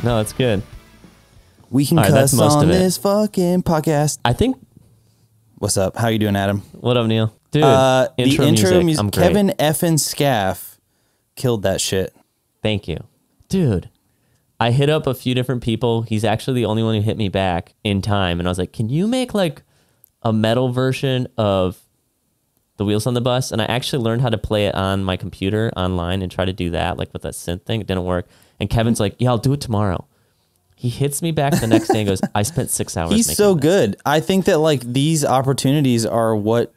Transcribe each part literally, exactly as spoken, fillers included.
No, it's good. We can All right, that's cuss most on of it. this fucking podcast. I think. What's up? How you doing, Adam? What up, Neil? Dude, Uh, intro the intro music. music. I'm great. Kevin effing Scaff killed that shit. Thank you. Dude, I hit up a few different people. He's actually the only one who hit me back in time. And I was like, can you make like a metal version of The Wheels on the Bus? And I actually learned how to play it on my computer online and try to do that, like with that synth thing. It didn't work. And Kevin's like, yeah, I'll do it tomorrow. He hits me back the next day and goes, I spent six hours He's making so this. good. I think that like these opportunities are what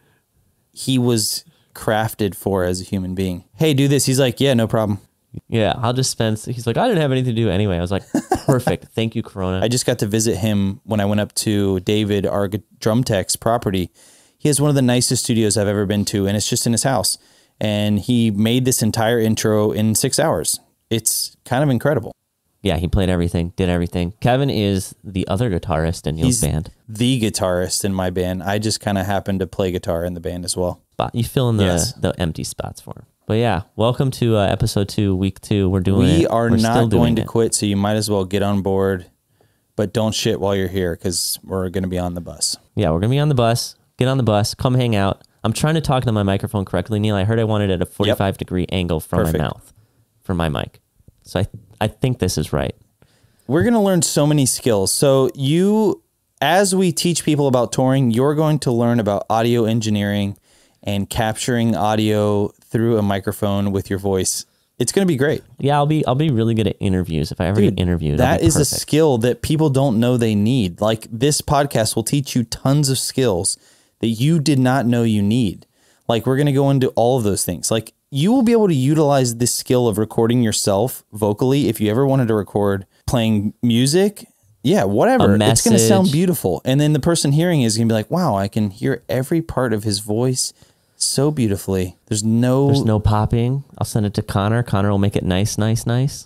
he was crafted for as a human being. Hey, do this. He's like, yeah, no problem. Yeah, I'll just spend. He's like, I didn't have anything to do anyway. I was like, perfect. Thank you, Corona. I just got to visit him when I went up to David, our gu- drum tech's property. He has one of the nicest studios I've ever been to, and it's just in his house. And he made this entire intro in six hours. It's kind of incredible. Yeah, he played everything, did everything. Kevin is the other guitarist in Neil's He's band. the guitarist in my band. I just kind of happen to play guitar in the band as well. Spot. You fill in the, Yes. the empty spots for him. But yeah, welcome to uh, episode two, week two. We're doing it. We are We're still not doing going to it. quit, so you might as well get on board. But don't shit while you're here, because we're going to be on the bus. Yeah, we're going to be on the bus. Get on the bus. Come hang out. I'm trying to talk to my microphone correctly, Neil. I heard I wanted it at a forty-five Yep. degree angle from Perfect. my mouth for my mic. So I, I think this is right. We're going to learn so many skills. So you, as we teach people about touring, you're going to learn about audio engineering and capturing audio through a microphone with your voice. It's going to be great. Yeah, I'll be I'll be really good at interviews. If I ever Dude, get interviewed, that I'll be is a perfect. skill that people don't know they need. Like this podcast will teach you tons of skills that you did not know you need. Like we're going to go into all of those things. Like you will be able to utilize this skill of recording yourself vocally if you ever wanted to record playing music. Yeah, whatever. It's going to sound message. beautiful. And then the person hearing it is going to be like, wow, I can hear every part of his voice so beautifully. There's no, There's no popping. I'll send it to Connor. Connor will make it nice, nice, nice.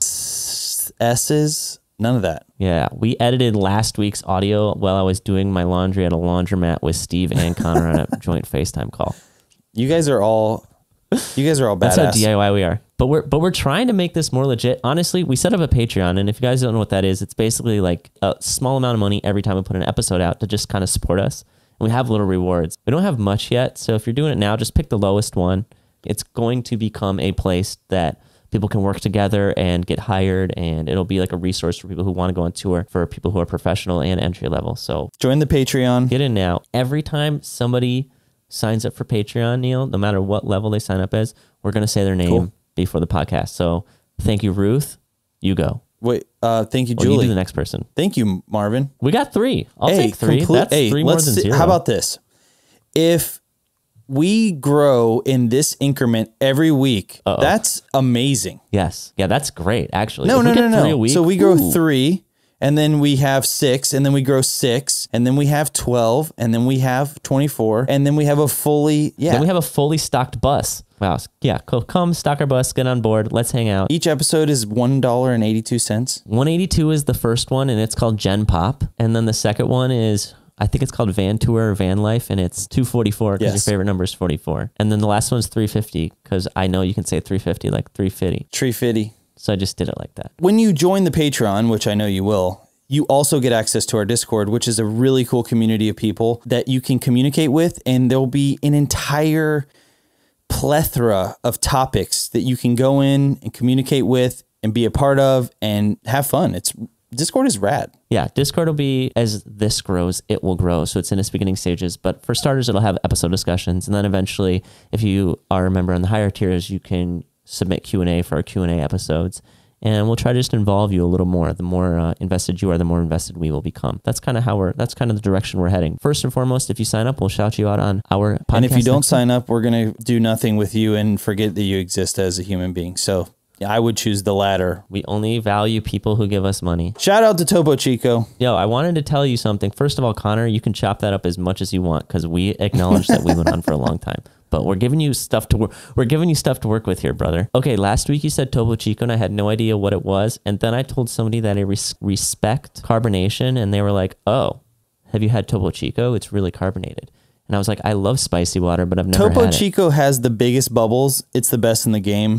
S's, none of that. Yeah, we edited last week's audio while I was doing my laundry at a laundromat with Steve and Connor on a joint FaceTime call. You guys are all, you guys are all badass. That's how D I Y we are. But we're but we're trying to make this more legit. Honestly, we set up a Patreon, and if you guys don't know what that is, it's basically like a small amount of money every time we put an episode out to just kind of support us. And we have little rewards. We don't have much yet, so if you're doing it now, just pick the lowest one. It's going to become a place that people can work together and get hired, and it'll be like a resource for people who want to go on tour, for people who are professional and entry level. So Join the Patreon. get in now. Every time somebody signs up for Patreon, Neil, no matter what level they sign up as, we're going to say their name Cool. before the podcast. So thank you, Ruth. You go. Wait, uh, thank you, Or you Julie. do the next person. Thank you, Marvin. We got three. I'll hey, take three. complete- That's hey, three more let's than see- zero. How about this? If we grow in this increment every week, Uh-oh. that's amazing. Yes. Yeah, that's great, actually. No, If no, we no, get no. three a week, so we grow ooh. three, and then we have six, and then we grow six, and then we have twelve, and then we have twenty-four, and then we have a fully, yeah. Then we have a fully stocked bus. Wow. Yeah, cool. Come, stock our bus, get on board. Let's hang out. Each episode is one dollar and eighty-two cents. one eighty-two is the first one, and it's called Gen Pop. And then the second one is, I think it's called Van Tour or Van Life, and it's two forty-four because Yes. your favorite number is forty-four. And then the last one's three fifty because I know you can say three fifty like three fifty. Tree Fitty. So I just did it like that. When you join the Patreon, which I know you will, you also get access to our Discord, which is a really cool community of people that you can communicate with. And there'll be an entire plethora of topics that you can go in and communicate with and be a part of and have fun. It's Discord is rad. Yeah, Discord will be, as this grows, it will grow. So it's in its beginning stages. But for starters, it'll have episode discussions. And then eventually, if you are a member on the higher tiers, you can submit Q and A for our Q and A episodes. And we'll try to just involve you a little more. The more uh, invested you are, the more invested we will become. That's kind of how we're, that's kind of the direction we're heading. First and foremost, if you sign up, we'll shout you out on our podcast. And if you don't next sign up, we're going to do nothing with you and forget that you exist as a human being. So yeah, I would choose the latter. We only value people who give us money. Shout out to Topo Chico. Yo, I wanted to tell you something. First of all, Connor, you can chop that up as much as you want because we acknowledge that we went on for a long time. But we're giving you stuff to work. We're giving you stuff to work with here, brother. Okay, last week you said Topo Chico, and I had no idea what it was. And then I told somebody that I res- respect carbonation, and they were like, "Oh, have you had Topo Chico? It's really carbonated." And I was like, "I love spicy water, but I've never Topo had it." Chico has the biggest bubbles. It's the best in the game.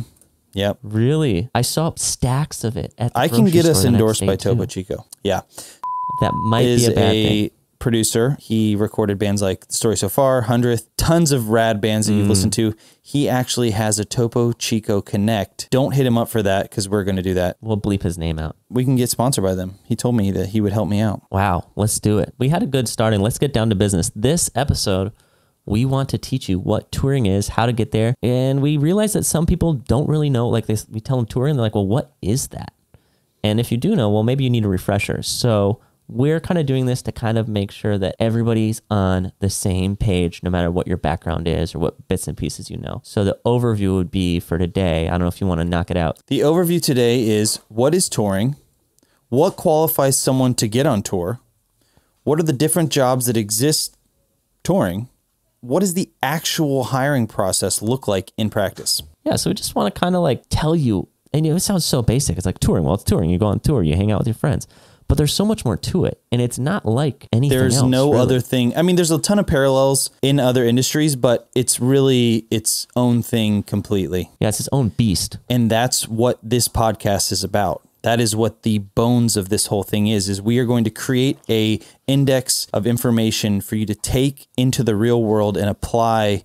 Yep. Really? I saw stacks of it at the I can grocery get store us the next endorsed day, by too. Topo Chico. Yeah. That might Is be a bad a thing. producer. He recorded bands like The Story So Far, hundredth, tons of rad bands that you've Mm. listened to. He actually has a Topo Chico Connect. Don't hit him up for that because we're going to do that. We'll bleep his name out. We can get sponsored by them. He told me that he would help me out. Wow, let's do it. We had a good start and let's get down to business. This episode, we want to teach you what touring is, how to get there. And we realize that some people don't really know, like they, we tell them touring, they're like, well, what is that? And if you do know, well, maybe you need a refresher. So we're kind of doing this to kind of make sure that everybody's on the same page, no matter what your background is or what bits and pieces you know. So the overview would be for today. I don't know if you want to knock it out. The overview today is what is touring? What qualifies someone to get on tour? What are the different jobs that exist touring? What does the actual hiring process look like in practice? Yeah, so we just want to kind of like tell you, and it sounds so basic. It's like touring. Well, it's touring. You go on tour, you hang out with your friends. But there's so much more to it, and it's not like anything There's else. no really. other thing. I mean, there's a ton of parallels in other industries, but it's really its own thing completely. Yeah, it's its own beast. And that's what this podcast is about. That is what the bones of this whole thing is, is we are going to create a index of information for you to take into the real world and apply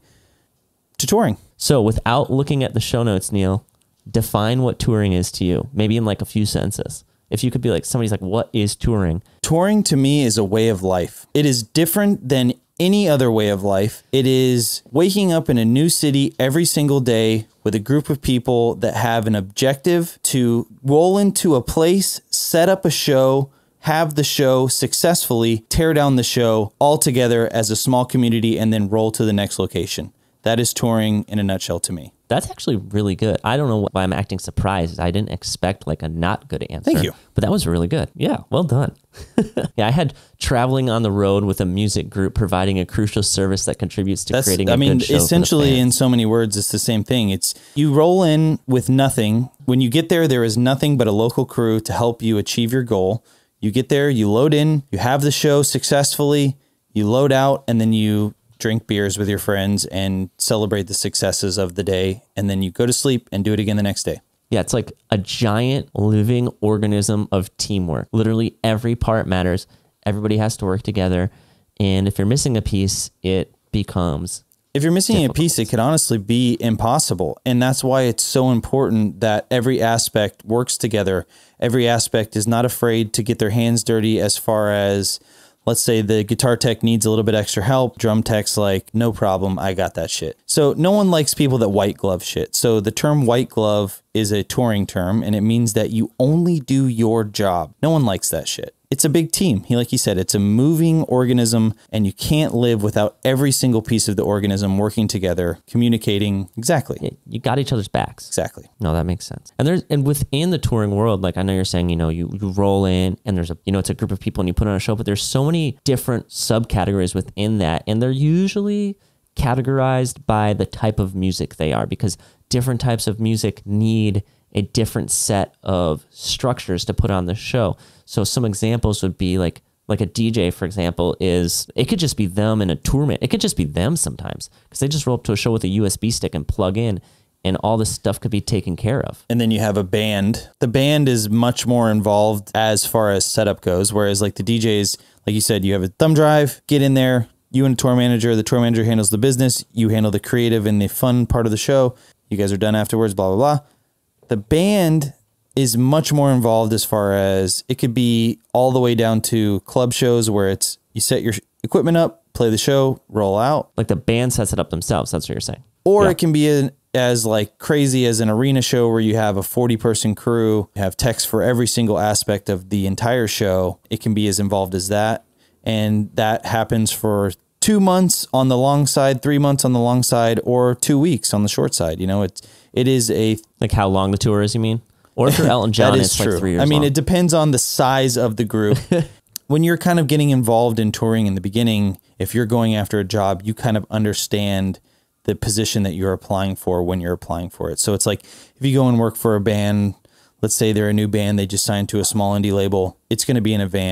to touring. So without looking at the show notes, Neil, define what touring is to you, maybe in like a few sentences. If you could be like, somebody's like, what is touring? Touring to me is a way of life. It is different than any other way of life. It is waking up in a new city every single day with a group of people that have an objective to roll into a place, set up a show, have the show successfully, tear down the show all together as a small community, and then roll to the next location. That is touring in a nutshell to me. That's actually really good. I don't know why I'm acting surprised. I didn't expect like a not good answer. Thank you. But that was really good. Yeah, well done. Yeah, I had traveling on the road with a music group providing a crucial service that contributes to That's, creating a I mean, good show essentially for the in fans. so many words, it's the same thing. It's you roll in with nothing. When you get there, there is nothing but a local crew to help you achieve your goal. You get there, you load in, you have the show successfully, you load out, and then you drink beers with your friends and celebrate the successes of the day. And then you go to sleep and do it again the next day. Yeah, it's like a giant living organism of teamwork. Literally every part matters. Everybody has to work together. And if you're missing a piece, it becomes If you're missing difficult. a piece, it could honestly be impossible. And that's why it's so important that every aspect works together. Every aspect is not afraid to get their hands dirty as far as, let's say the guitar tech needs a little bit extra help. Drum tech's like, no problem, I got that shit. So no one likes people that white glove shit. So the term white glove is a touring term, and it means that you only do your job. No one likes that shit. It's a big team. He, like he said, it's a moving organism, and you can't live without every single piece of the organism working together, communicating. Exactly. you got each other's backs. Exactly. No, that makes sense. And there's and within the touring world, like I know you're saying, you know, you, you roll in and there's a, you know, it's a group of people and you put on a show, but there's so many different subcategories within that. And they're usually categorized by the type of music they are, because different types of music need a different set of structures to put on the show. So some examples would be like, like a D J, for example, is, it could just be them and a tourman. It could just be them sometimes because they just roll up to a show with a U S B stick and plug in, and all this stuff could be taken care of. And then you have a band. The band is much more involved as far as setup goes, whereas like the D Js, like you said, you have a thumb drive, get in there, you and a tour manager, the tour manager handles the business, you handle the creative and the fun part of the show. You guys are done afterwards, blah, blah, blah. The band is much more involved as far as it could be all the way down to club shows where it's you set your equipment up, play the show, roll out. Like the band sets it up themselves. That's what you're saying. Or Yeah. it can be an, as like crazy as an arena show where you have a forty person crew, you have techs for every single aspect of the entire show. It can be as involved as that. And that happens for two months on the long side, three months on the long side, or two weeks on the short side. You know, it's, it is a, Like how long the tour is, you mean? Or if you're Elton John, that is it's true. like three years I mean, long. it depends on the size of the group. When you're kind of getting involved in touring in the beginning, if you're going after a job, you kind of understand the position that you're applying for when you're applying for it. So it's like if you go and work for a band, let's say they're a new band, they just signed to a small indie label, it's going to be in a van. It's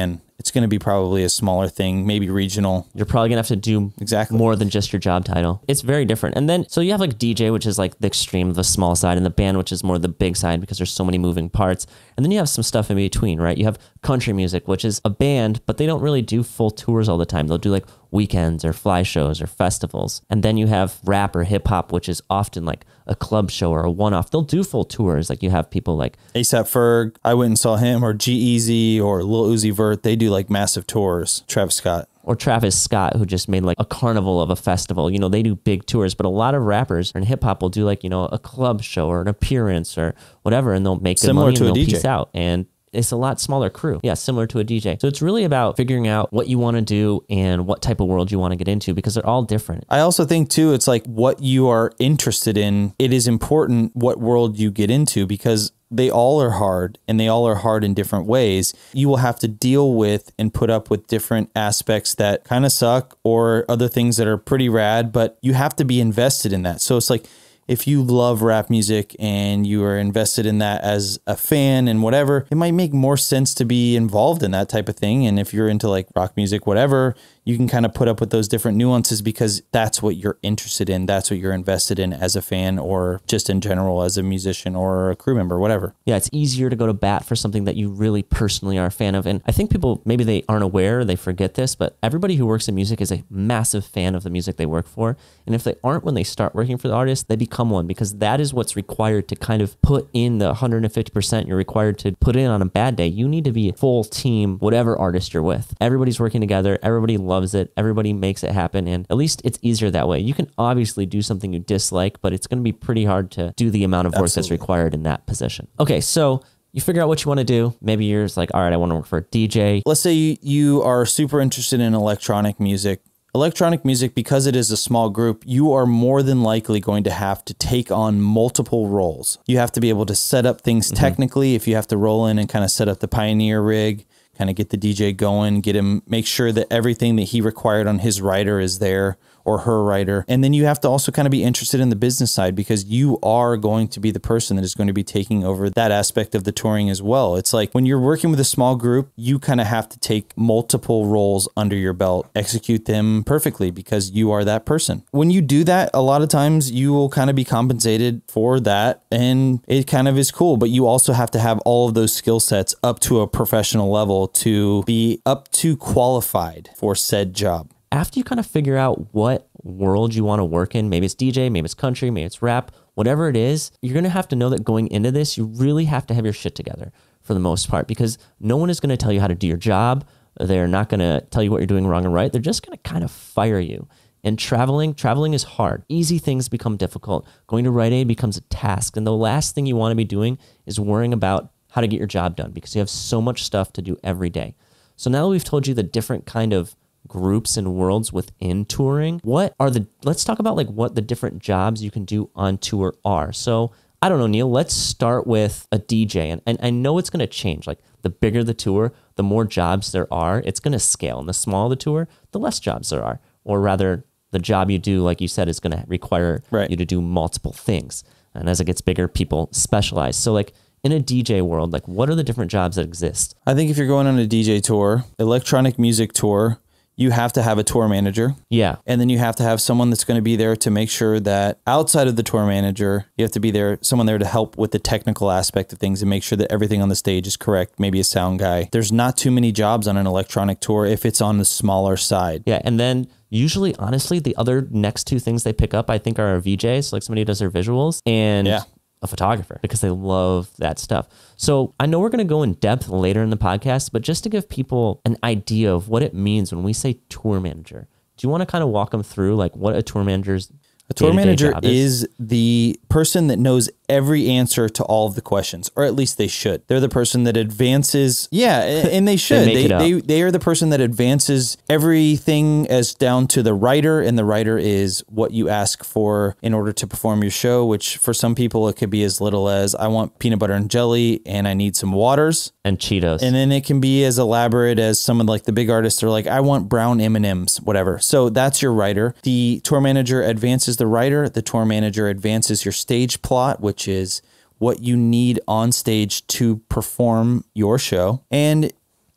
it's going to be probably a smaller thing, maybe regional. You're probably going to have to do exactly more than just your job title. It's very different. And then, so you have like D J, which is like the extreme of the small side, and the band, which is more the big side because there's so many moving parts. And then you have some stuff in between, right? You have country music, which is a band, but they don't really do full tours all the time. They'll do like weekends or fly shows or festivals. And then you have rap or hip hop, which is often like a club show or a one-off. They'll do full tours. Like you have people like A$AP Ferg, I went and saw him, or G-Eazy or Lil Uzi Vert. They do like massive tours. Travis Scott. Or Travis Scott, who just made like a carnival of a festival. You know, they do big tours, but a lot of rappers and hip hop will do like, you know, a club show or an appearance or whatever, and they'll make good Similar money to and a they'll D J. peace out. And it's a lot smaller crew. Yeah, similar to a D J. So it's really about figuring out what you want to do and what type of world you want to get into, because they're all different. I also think too, it's like what you are interested in. It is important what world you get into, because they all are hard and they all are hard in different ways. You will have to deal with and put up with different aspects that kind of suck or other things that are pretty rad, but you have to be invested in that. So it's like, if you love rap music and you are invested in that as a fan and whatever, it might make more sense to be involved in that type of thing. And if you're into like rock music, whatever, you can kind of put up with those different nuances because that's what you're interested in. That's what you're invested in as a fan, or just in general as a musician or a crew member, whatever. Yeah, it's easier to go to bat for something that you really personally are a fan of. And I think people, maybe they aren't aware, they forget this, but everybody who works in music is a massive fan of the music they work for. And if they aren't when they start working for the artist, they become one, because that is what's required to kind of put in the one hundred fifty percent you're required to put in on a bad day. You need to be a full team, whatever artist you're with. Everybody's working together. Everybody loves it. Everybody makes it happen. And at least it's easier that way. You can obviously do something you dislike, but it's going to be pretty hard to do the amount of work Absolutely. That's required in that position. Okay, so you figure out what you want to do. Maybe you're just like, all right, I want to work for a D J. Let's say you, you are super interested in electronic music. Electronic music, because it is a small group, you are more than likely going to have to take on multiple roles. You have to be able to set up things mm-hmm. technically. If you have to roll in and kind of set up the Pioneer rig, kind of get the D J going, get him, make sure that everything that he required on his rider is there, or her rider. And then you have to also kind of be interested in the business side, because you are going to be the person that is going to be taking over that aspect of the touring as well. It's like when you're working with a small group, you kind of have to take multiple roles under your belt, execute them perfectly, because you are that person. When you do that, a lot of times you will kind of be compensated for that, and it kind of is cool. But you also have to have all of those skill sets up to a professional level to be up to qualified for said job. After you kind of figure out what world you want to work in, maybe it's D J, maybe it's country, maybe it's rap, whatever it is, you're going to have to know that going into this, you really have to have your shit together for the most part, because no one is going to tell you how to do your job. They're not going to tell you what you're doing wrong and right. They're just going to kind of fire you. And traveling, traveling is hard. Easy things become difficult. Going to Rite Aid becomes a task. And the last thing you want to be doing is worrying about how to get your job done, because you have so much stuff to do every day. So now that we've told you the different kind of groups and worlds within touring, what are the, let's talk about like what the different jobs you can do on tour are. So I don't know, Neil, let's start with a D J. And, and I know it's going to change. Like the bigger the tour, the more jobs there are, it's going to scale. And the smaller the tour, the less jobs there are. Or rather, the job you do, like you said, is going to require right. you to do multiple things. And as it gets bigger, people specialize. So like in a D J world, like what are the different jobs that exist? I think if you're going on a D J tour, electronic music tour, you have to have a tour manager. Yeah. And then you have to have someone that's going to be there to make sure that outside of the tour manager, you have to be there, someone there to help with the technical aspect of things and make sure that everything on the stage is correct. Maybe a sound guy. There's not too many jobs on an electronic tour if it's on the smaller side. Yeah. And then usually, honestly, the other next two things they pick up, I think, are V Js, like somebody who does their visuals, and yeah. a photographer, because they love that stuff. So I know we're going to go in depth later in the podcast, but just to give people an idea of what it means when we say tour manager, do you want to kind of walk them through like what a tour manager's A tour manager is? is the person that knows every answer to all of the questions, or at least they should. They're the person that advances. Yeah, and they should. they, they, they they are the person that advances everything as down to the writer, and the writer is what you ask for in order to perform your show, which for some people it could be as little as I want peanut butter and jelly and I need some waters. And Cheetos. And then it can be as elaborate as someone like the big artists are like, I want brown M and M's, whatever. So that's your writer. The tour manager advances the writer. The tour manager advances your stage plot, which is what you need on stage to perform your show. And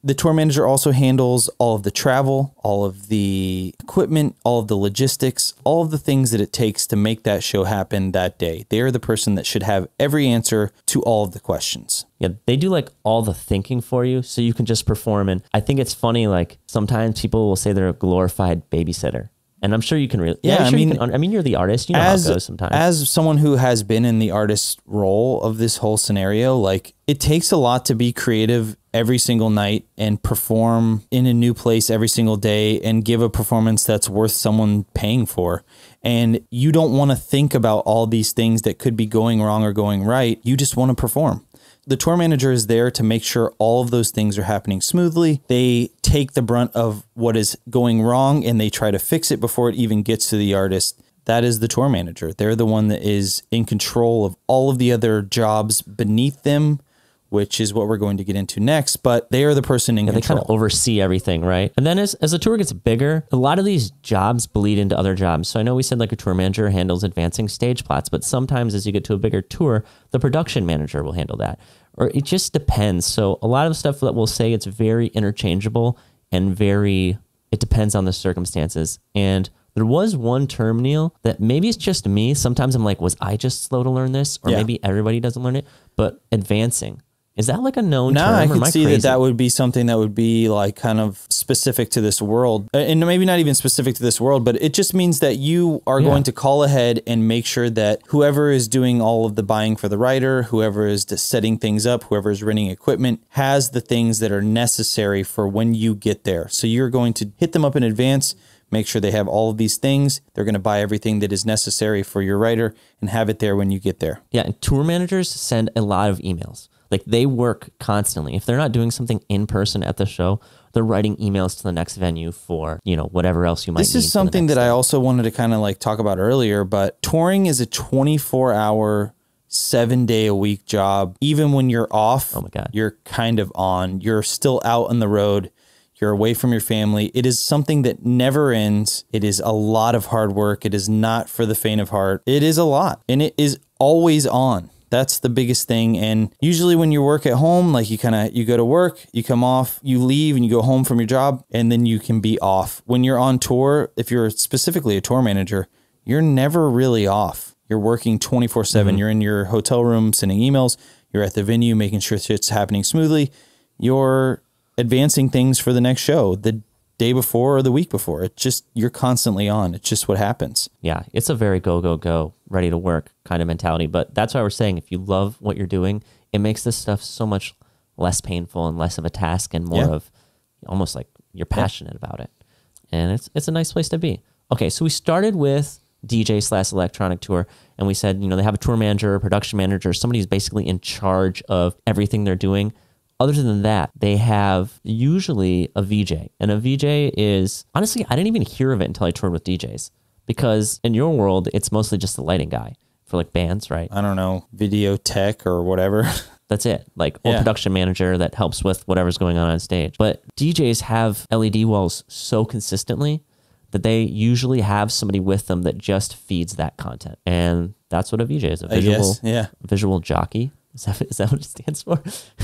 The tour manager also handles all of the travel, all of the equipment, all of the logistics, all of the things that it takes to make that show happen that day. They're the person that should have every answer to all of the questions. Yeah, they do like all the thinking for you so you can just perform. And I think it's funny, like sometimes people will say they're a glorified babysitter. And I'm sure you can really, yeah, yeah I sure mean, you can, I mean, you're the artist, you know as, how it goes sometimes. As someone who has been in the artist role of this whole scenario, like it takes a lot to be creative every single night and perform in a new place every single day and give a performance that's worth someone paying for. And you don't want to think about all these things that could be going wrong or going right. You just want to perform. The tour manager is there to make sure all of those things are happening smoothly. They take the brunt of what is going wrong and they try to fix it before it even gets to the artist. That is the tour manager. They're the one that is in control of all of the other jobs beneath them, which is what we're going to get into next, but they are the person in yeah, control. They kind of oversee everything, right? And then as, as the tour gets bigger, a lot of these jobs bleed into other jobs. So I know we said like a tour manager handles advancing stage plots, but sometimes as you get to a bigger tour, the production manager will handle that. Or it just depends. So a lot of stuff that we'll say, it's very interchangeable and very, it depends on the circumstances. And there was one term, Neil, that maybe it's just me. Sometimes I'm like, was I just slow to learn this? Or yeah. maybe everybody doesn't learn it, but advancing. Is that like a known no, term? No, I could I see crazy? that that would be something that would be like kind of specific to this world. And maybe not even specific to this world, but it just means that you are yeah. going to call ahead and make sure that whoever is doing all of the buying for the writer, whoever is setting things up, whoever is renting equipment, has the things that are necessary for when you get there. So you're going to hit them up in advance, make sure they have all of these things. They're going to buy everything that is necessary for your writer and have it there when you get there. Yeah, and tour managers send a lot of emails. Like they work constantly. If they're not doing something in person at the show, they're writing emails to the next venue for, you know, whatever else you might need. This is something that day. I also wanted to kind of like talk about earlier, but touring is a twenty-four hour, seven day a week job. Even when you're off, oh my God, you're kind of on. You're still out on the road. You're away from your family. It is something that never ends. It is a lot of hard work. It is not for the faint of heart. It is a lot, and it is always on. That's the biggest thing. And usually when you work at home, like you kind of, you go to work, you come off, you leave and you go home from your job, and then you can be off. When you're on tour, if you're specifically a tour manager, you're never really off. You're working twenty-four seven. Mm-hmm. You're in your hotel room sending emails. You're at the venue, making sure shit's happening smoothly. You're advancing things for the next show the day before or the week before. It's just, you're constantly on. It's just what happens. Yeah, it's a very go, go, go, ready to work kind of mentality. But that's why we're saying if you love what you're doing, it makes this stuff so much less painful and less of a task and more yeah. of almost like you're passionate yeah. about it. And it's it's a nice place to be. Okay, so we started with D J slash electronic tour, and we said, you know, they have a tour manager, a production manager, somebody who's basically in charge of everything they're doing. Other than that, they have usually a V J. And a V J is, honestly, I didn't even hear of it until I toured with D Js. Because in your world, it's mostly just the lighting guy for like bands, right? I don't know, video tech or whatever. That's it. Like, or yeah. production manager that helps with whatever's going on on stage. But D Js have L E D walls so consistently that they usually have somebody with them that just feeds that content. And that's what a V J is, a visual, yeah. visual jockey. Is that, is that what it stands for?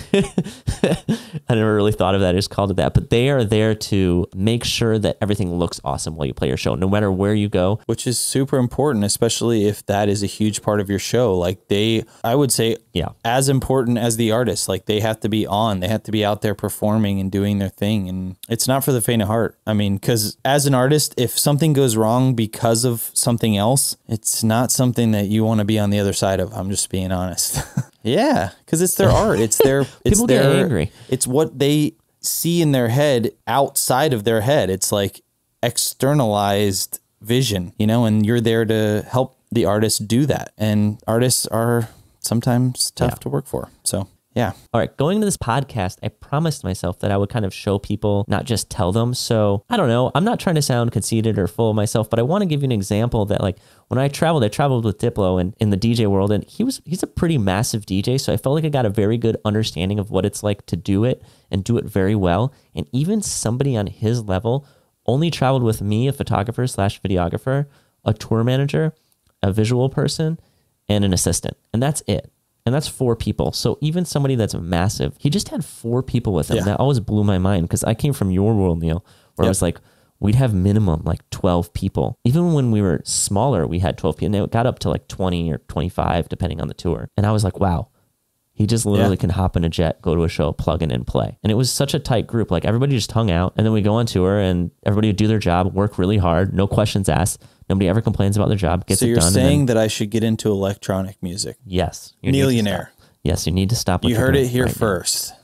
I never really thought of that. I just called it that. But they are there to make sure that everything looks awesome while you play your show, no matter where you go. Which is super important, especially if that is a huge part of your show. Like they, I would say, yeah, as important as the artist. Like they have to be on. They have to be out there performing and doing their thing. And it's not for the faint of heart. I mean, because as an artist, if something goes wrong because of something else, it's not something that you want to be on the other side of. I'm just being honest. Yeah, because it's their art. It's their. It's People their, get angry. It's what they see in their head outside of their head. It's like externalized vision, you know, and you're there to help the artist do that. And artists are sometimes tough yeah. to work for. So, yeah. All right. Going into this podcast, I promised myself that I would kind of show people, not just tell them. So I don't know. I'm not trying to sound conceited or full of myself, but I want to give you an example that like when I traveled, I traveled with Diplo and in the D J world, and he was, he's a pretty massive D J. So I felt like I got a very good understanding of what it's like to do it and do it very well. And even somebody on his level only traveled with me, a photographer slash videographer, a tour manager, a visual person, and an assistant. And that's it. And that's four people. So even somebody that's massive, he just had four people with him. Yeah. That always blew my mind because I came from your world, Neil, where Yep. I was like, we'd have minimum like twelve people. Even when we were smaller, we had twelve people. And it got up to like twenty or twenty-five, depending on the tour. And I was like, wow, he just literally yeah. can hop in a jet, go to a show, plug in and play. And it was such a tight group. Like everybody just hung out. And then we go on tour and everybody would do their job, work really hard, no questions asked. Nobody ever complains about their job, gets so it you're done. saying that I should get into electronic music? Yes. Millionaire. Yes, you need to stop. What you heard it here right first.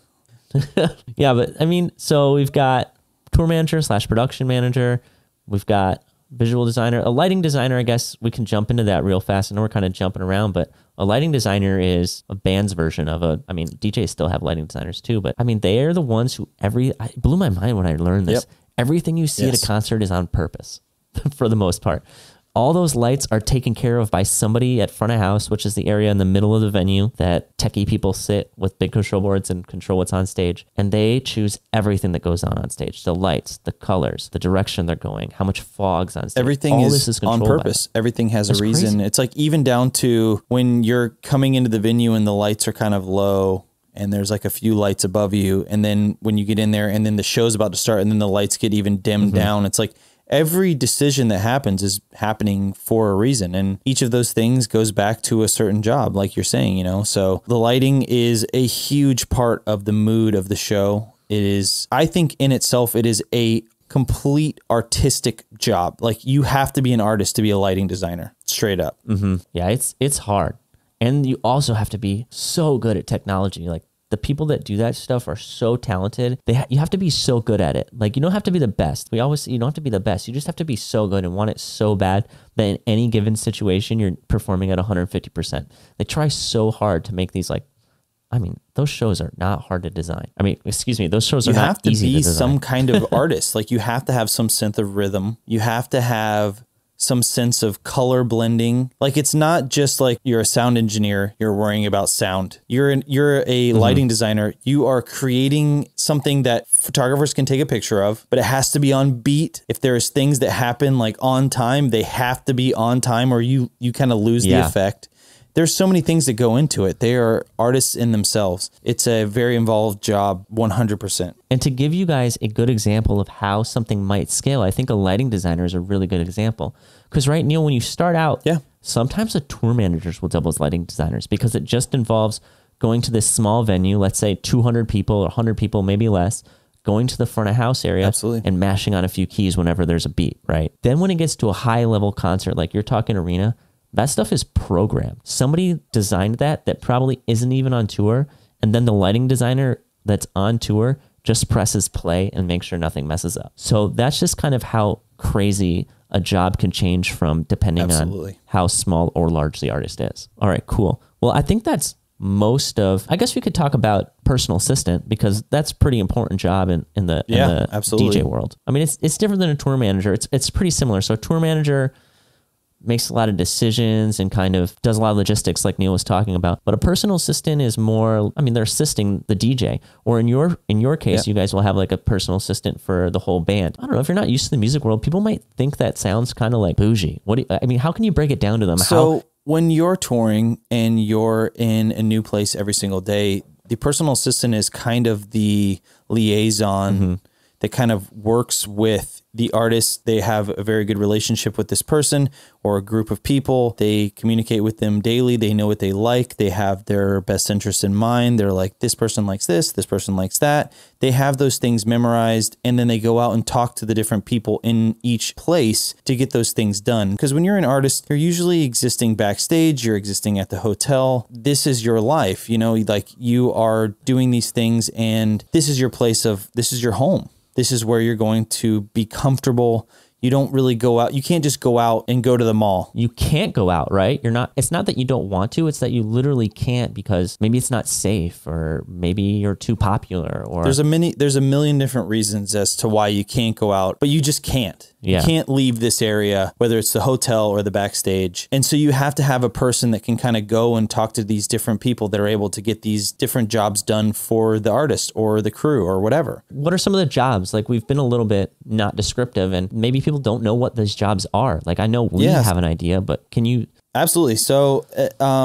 Yeah, but I mean, so we've got tour manager slash production manager. We've got visual designer, a lighting designer. I guess we can jump into that real fast. I know we're kind of jumping around, but a lighting designer is a band's version of a, I mean, D Js still have lighting designers too, but I mean, they are the ones who every, I, it blew my mind when I learned this. Yep. Everything you see yes. at a concert is on purpose for the most part. All those lights are taken care of by somebody at front of house, which is the area in the middle of the venue that techie people sit with big control boards and control what's on stage. And they choose everything that goes on on stage. The lights, the colors, the direction they're going, how much fog's on stage. Everything All is, this is on purpose. Everything has That's a reason. Crazy. It's like even down to when you're coming into the venue and the lights are kind of low and there's like a few lights above you. And then when you get in there and then the show's about to start and then the lights get even dimmed mm-hmm. down, it's like, every decision that happens is happening for a reason. And each of those things goes back to a certain job, like you're saying, you know, so the lighting is a huge part of the mood of the show. It is, I think in itself, it is a complete artistic job. Like you have to be an artist to be a lighting designer, straight up. Mm-hmm. Yeah, it's, it's hard. And you also have to be so good at technology. Like, the people that do that stuff are so talented. They ha- you have to be so good at it. Like you don't have to be the best. We always say you don't have to be the best. You just have to be so good and want it so bad that in any given situation, you're performing at one hundred fifty percent. They try so hard to make these like, I mean, those shows are not hard to design. I mean, excuse me, those shows are you not have to easy be to design. Some kind of artist. Like you have to have some sense of rhythm. You have to have some sense of color blending. Like it's not just like you're a sound engineer, you're worrying about sound. You're an, you're a mm-hmm. lighting designer. You are creating something that photographers can take a picture of, but it has to be on beat. If there's things that happen like on time, they have to be on time or you you kind of lose yeah. the effect. There's so many things that go into it. They are artists in themselves. It's a very involved job, one hundred percent. And to give you guys a good example of how something might scale, I think a lighting designer is a really good example. Because right, Neil, when you start out, yeah. sometimes the tour managers will double as lighting designers because it just involves going to this small venue, let's say two hundred people or one hundred people, maybe less, going to the front of house area Absolutely. And mashing on a few keys whenever there's a beat, right? Then when it gets to a high level concert, like you're talking arena, that stuff is programmed. Somebody designed that that probably isn't even on tour. And then the lighting designer that's on tour just presses play and makes sure nothing messes up. So that's just kind of how crazy a job can change from depending Absolutely. On how small or large the artist is. All right, cool. Well, I think that's most of, I guess we could talk about personal assistant because that's a pretty important job in, in the, yeah, in the absolutely. D J world. I mean, it's it's different than a tour manager. It's it's pretty similar. So a tour manager makes a lot of decisions and kind of does a lot of logistics like Neil was talking about. But a personal assistant is more, I mean, they're assisting the D J. Or in your in your case, yeah. you guys will have like a personal assistant for the whole band. I don't know, if you're not used to the music world, people might think that sounds kind of like bougie. What do you, I mean, how can you break it down to them? So how, when you're touring and you're in a new place every single day, the personal assistant is kind of the liaison mm-hmm. that kind of works with the artist. They have a very good relationship with this person or a group of people. They communicate with them daily. They know what they like. They have their best interest in mind. They're like, this person likes this, this person likes that. They have those things memorized, and then they go out and talk to the different people in each place to get those things done. Because when you're an artist, you're usually existing backstage, you're existing at the hotel. This is your life, you know, like you are doing these things and this is your place of, this is your home. This is where you're going to be comfortable. You don't really go out. You can't just go out and go to the mall. You can't go out, right? You're not, it's not that you don't want to, it's that you literally can't because maybe it's not safe or maybe you're too popular or there's a many, there's a million different reasons as to why you can't go out, but you just can't. Yeah. You can't leave this area, whether it's the hotel or the backstage. And so you have to have a person that can kind of go and talk to these different people that are able to get these different jobs done for the artist or the crew or whatever. What are some of the jobs? Like we've been a little bit not descriptive and maybe people don't know what those jobs are. Like I know we yes. have an idea, but can you? Absolutely. So um,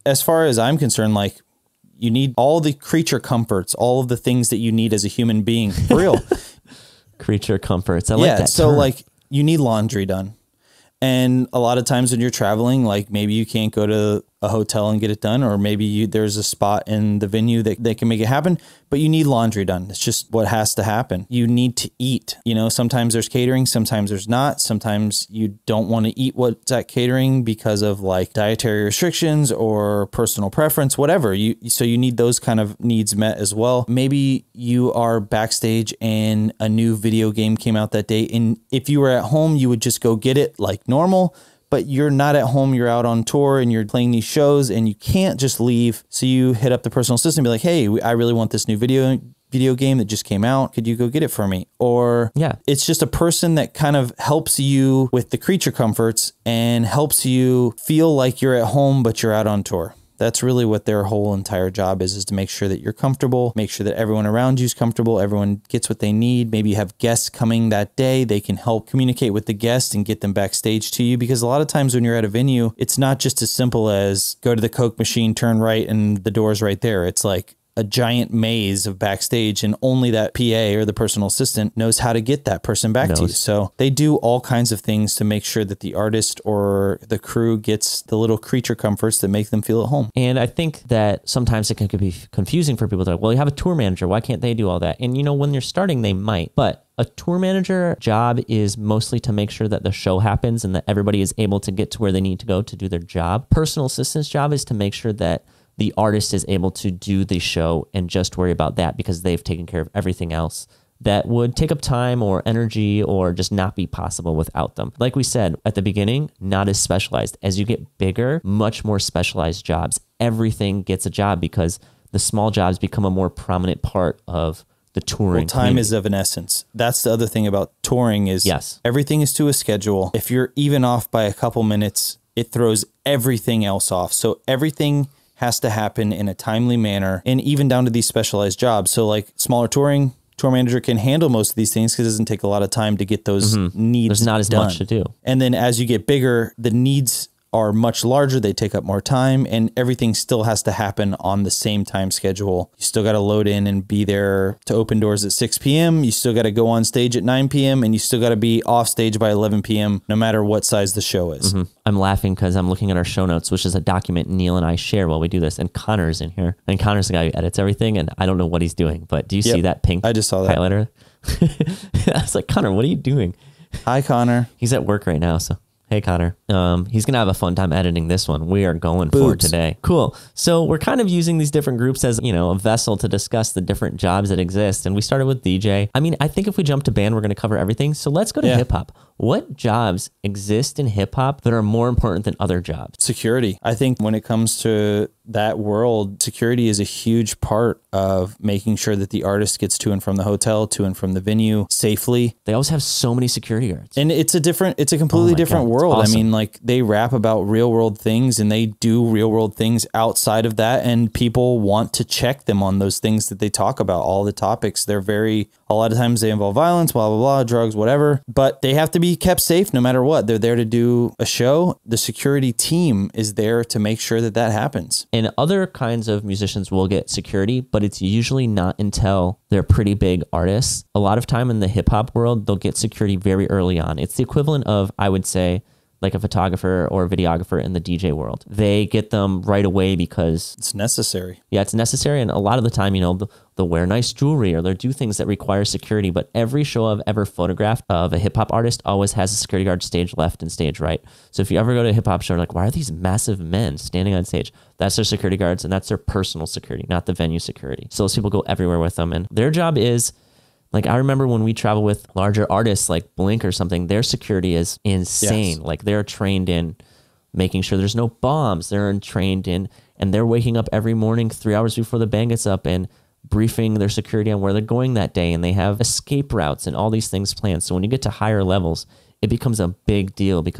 as far as I'm concerned, like you need all the creature comforts, all of the things that you need as a human being, for real. Creature comforts. I like yeah, that so term. like you need laundry done. And a lot of times when you're traveling, like maybe you can't go to a hotel and get it done, or maybe you, there's a spot in the venue that they can make it happen, but you need laundry done. It's just what has to happen. You need to eat. You know, sometimes there's catering, sometimes there's not. Sometimes you don't want to eat what's at catering because of like dietary restrictions or personal preference, whatever. You so you need those kind of needs met as well. Maybe you are backstage and a new video game came out that day, and if you were at home, you would just go get it like normal. But you're not at home, you're out on tour and you're playing these shows and you can't just leave. So you hit up the personal assistant and be like, hey, I really want this new video video game that just came out. Could you go get it for me? Or yeah, it's just a person that kind of helps you with the creature comforts and helps you feel like you're at home, but you're out on tour. That's really what their whole entire job is, is to make sure that you're comfortable, make sure that everyone around you is comfortable, everyone gets what they need. Maybe you have guests coming that day. They can help communicate with the guests and get them backstage to you, because a lot of times when you're at a venue, it's not just as simple as go to the Coke machine, turn right, and the door's right there. It's like a giant maze of backstage, and only that P A or the personal assistant knows how to get that person back knows. to you. So they do all kinds of things to make sure that the artist or the crew gets the little creature comforts that make them feel at home. And I think that sometimes it can be confusing for people to like, well, you have a tour manager. Why can't they do all that? And you know, when you're starting, they might, but a tour manager job is mostly to make sure that the show happens and that everybody is able to get to where they need to go to do their job. Personal assistant's job is to make sure that the artist is able to do the show and just worry about that, because they've taken care of everything else that would take up time or energy or just not be possible without them. Like we said at the beginning, not as specialized. As you get bigger, much more specialized jobs. Everything gets a job because the small jobs become a more prominent part of the touring. Well, time community. is of an essence. That's the other thing about touring is yes. everything is to a schedule. If you're even off by a couple minutes, it throws everything else off. So everything has to happen in a timely manner, and even down to these specialized jobs. So like smaller touring, tour manager can handle most of these things because it doesn't take a lot of time to get those mm-hmm. needs There's not as done. much to do. And then as you get bigger, the needs are much larger. They take up more time, and everything still has to happen on the same time schedule. You still got to load in and be there to open doors at six p.m. You still got to go on stage at nine p.m. and you still got to be off stage by eleven p.m. no matter what size the show is. Mm-hmm. I'm laughing because I'm looking at our show notes, which is a document Neil and I share while we do this. And Connor's in here. And Connor's the guy who edits everything. And I don't know what he's doing, but do you yep. see that pink I just saw that highlighter? I was like, Connor, what are you doing? Hi, Connor. He's at work right now, so. Hey, Connor. Um, he's going to have a fun time editing this one. We are going Boots. for today. Cool. So we're kind of using these different groups as, you know, a vessel to discuss the different jobs that exist. And we started with D J. I mean, I think if we jump to band, we're going to cover everything. So let's go to yeah. hip hop. What jobs exist in hip hop that are more important than other jobs? Security. I think when it comes to that world, security is a huge part of making sure that the artist gets to and from the hotel, to and from the venue safely. They always have so many security guards. And it's a different, it's a completely oh different God, world. Awesome. I mean, like they rap about real world things and they do real world things outside of that. And people want to check them on those things that they talk about, all the topics. They're very, a lot of times they involve violence, blah, blah, blah, drugs, whatever, but they have to be kept safe no matter what. They're there to do a show. The security team is there to make sure that that happens. And other kinds of musicians will get security, but it's usually not until they're pretty big artists. A lot of time in the hip hop world, they'll get security very early on. It's the equivalent of, I would say, like a photographer or a videographer in the D J world. They get them right away because it's necessary. Yeah, it's necessary. And a lot of the time, you know, they'll, they'll wear nice jewelry or they'll do things that require security. But every show I've ever photographed of a hip hop artist always has a security guard stage left and stage right. So if you ever go to a hip hop show, like, why are these massive men standing on stage? That's their security guards, and that's their personal security, not the venue security. So those people go everywhere with them, and their job is, like, I remember when we travel with larger artists like Blink or something, their security is insane. Yes. Like, they're trained in making sure there's no bombs. They're trained in, and they're waking up every morning three hours before the band gets up and briefing their security on where they're going that day. And they have escape routes and all these things planned. So when you get to higher levels, it becomes a big deal because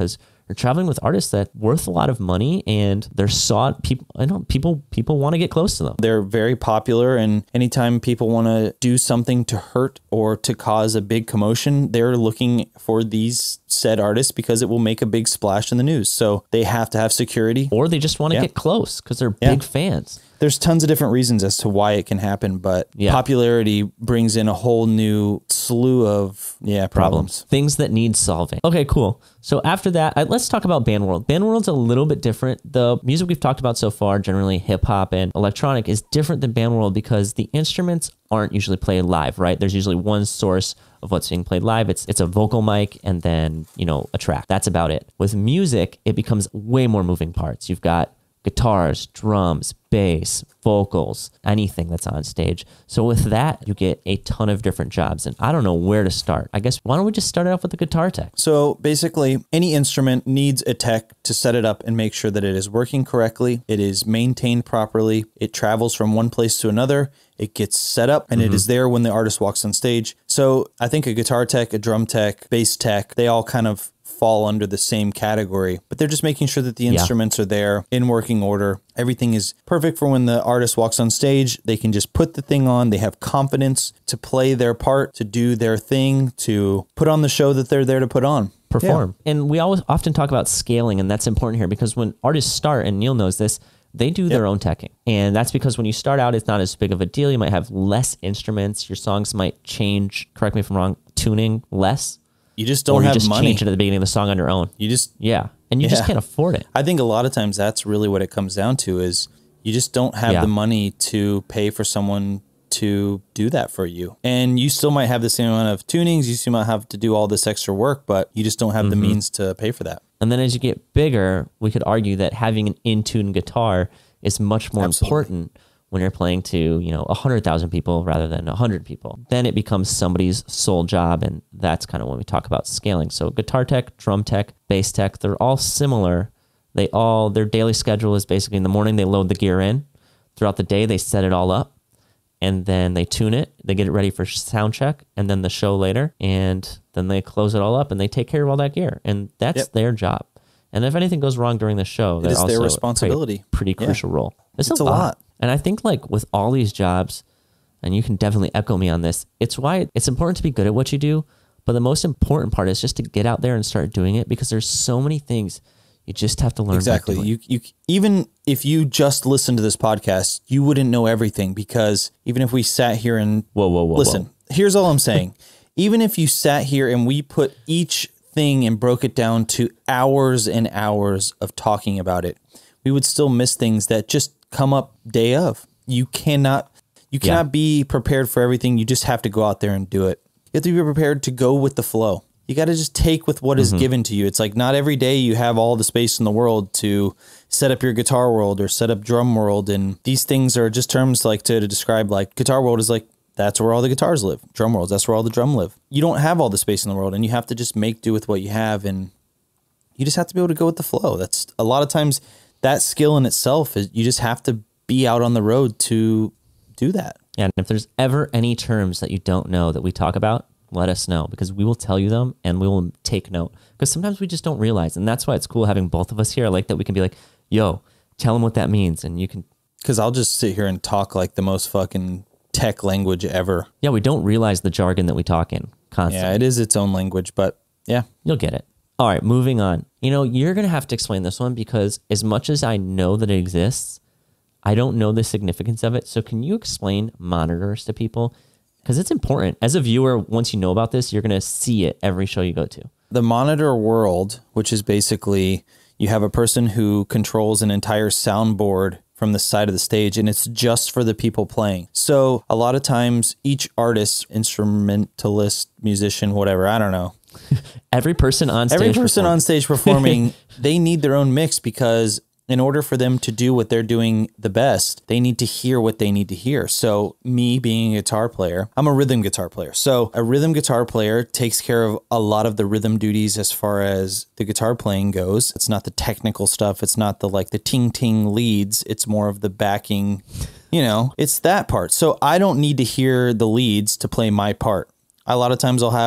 you're traveling with artists that worth a lot of money and they're sought. People, I know people, people want to get close to them. They're very popular, and anytime people want to do something to hurt or to cause a big commotion, they're looking for these said artists because it will make a big splash in the news. So they have to have security. Or they just want to Yeah. get close because they're Yeah. big fans. There's tons of different reasons as to why it can happen, but Yeah. popularity brings in a whole new slew of yeah problems. Things that need solving. Okay, cool. So after that, I, let's talk about band world. Band world's a little bit different. The music we've talked about so far, generally hip hop and electronic, is different than band world because the instruments aren't usually played live, right? There's usually one source of what's being played live. It's it's a vocal mic and then, you know, a track. That's about it. With music, it becomes way more moving parts. You've got guitars, drums, bass, vocals, anything that's on stage. So with that, you get a ton of different jobs. And I don't know where to start. I guess, why don't we just start it off with the guitar tech? So basically, any instrument needs a tech to set it up and make sure that it is working correctly, it is maintained properly, it travels from one place to another, it gets set up, and mm-hmm. it is there when the artist walks on stage. So I think a guitar tech, a drum tech, bass tech, they all kind of fall under the same category, but they're just making sure that the instruments yeah. are there in working order. Everything is perfect for when the artist walks on stage. They can just put the thing on. They have confidence to play their part, to do their thing, to put on the show that they're there to put on. Perform. Yeah. And we always often talk about scaling, and that's important here because when artists start, and Neil knows this, they do their yep. own teching. And that's because when you start out, it's not as big of a deal. You might have less instruments. Your songs might change, correct me if I'm wrong, tuning less. You just don't or you have just money. change it at the beginning of the song on your own. You just yeah, and you yeah. just can't afford it. I think a lot of times that's really what it comes down to is you just don't have yeah. the money to pay for someone to do that for you. And you still might have the same amount of tunings. You still might have to do all this extra work, but you just don't have mm-hmm. the means to pay for that. And then as you get bigger, we could argue that having an in-tune guitar is much more Absolutely. important when you're playing to, you know, one hundred thousand people rather than one hundred people. Then it becomes somebody's sole job, and that's kind of when we talk about scaling. So guitar tech, drum tech, bass tech, they're all similar. They all, their daily schedule is basically in the morning, they load the gear in. Throughout the day, they set it all up, and then they tune it. They get it ready for sound check, and then the show later, and then they close it all up, and they take care of all that gear. And that's yep. their job. And if anything goes wrong during the show, it is their responsibility. Pretty crucial yeah. role. It's, it's a, a lot. lot. And I think like with all these jobs, and you can definitely echo me on this, it's why it's important to be good at what you do. But the most important part is just to get out there and start doing it, because there's so many things you just have to learn. Exactly. You, you, even if you just listen to this podcast, you wouldn't know everything, because even if we sat here and whoa, whoa, whoa, listen, whoa. here's all I'm saying. Even if you sat here and we put each thing and broke it down to hours and hours of talking about it, we would still miss things that just come up day of. You cannot, you cannot yeah. be prepared for everything. You just have to go out there and do it. You have to be prepared to go with the flow. You got to just take with what mm-hmm. is given to you. It's like not every day you have all the space in the world to set up your guitar world or set up drum world. And these things are just terms like to, to describe, like guitar world is like, that's where all the guitars live. Drum world, that's where all the drum live. You don't have all the space in the world, and you have to just make do with what you have. And you just have to be able to go with the flow. That's a lot of times that skill in itself is you just have to be out on the road to do that. Yeah, and if there's ever any terms that you don't know that we talk about, let us know, because we will tell you them and we will take note, because sometimes we just don't realize. And that's why it's cool having both of us here. I like that we can be like, yo, tell them what that means. And you can, because I'll just sit here and talk like the most fucking tech language ever. Yeah, we don't realize the jargon that we talk in constantly. Yeah, it is its own language, but yeah. You'll get it. All right, moving on. You know, you're going to have to explain this one, because as much as I know that it exists, I don't know the significance of it. So can you explain monitors to people? Because it's important. As a viewer, once you know about this, you're going to see it every show you go to. The monitor world, which is basically you have a person who controls an entire soundboard from the side of the stage, and it's just for the people playing. So a lot of times each artist, instrumentalist, musician, whatever, I don't know. Every person on stage Every person performing. on stage performing, they need their own mix, because in order for them to do what they're doing the best, they need to hear what they need to hear. So me being a guitar player, I'm a rhythm guitar player. So a rhythm guitar player takes care of a lot of the rhythm duties as far as the guitar playing goes. It's not the technical stuff. It's not the like the ting ting leads. It's more of the backing, you know, it's that part. So I don't need to hear the leads to play my part. A lot of times I'll have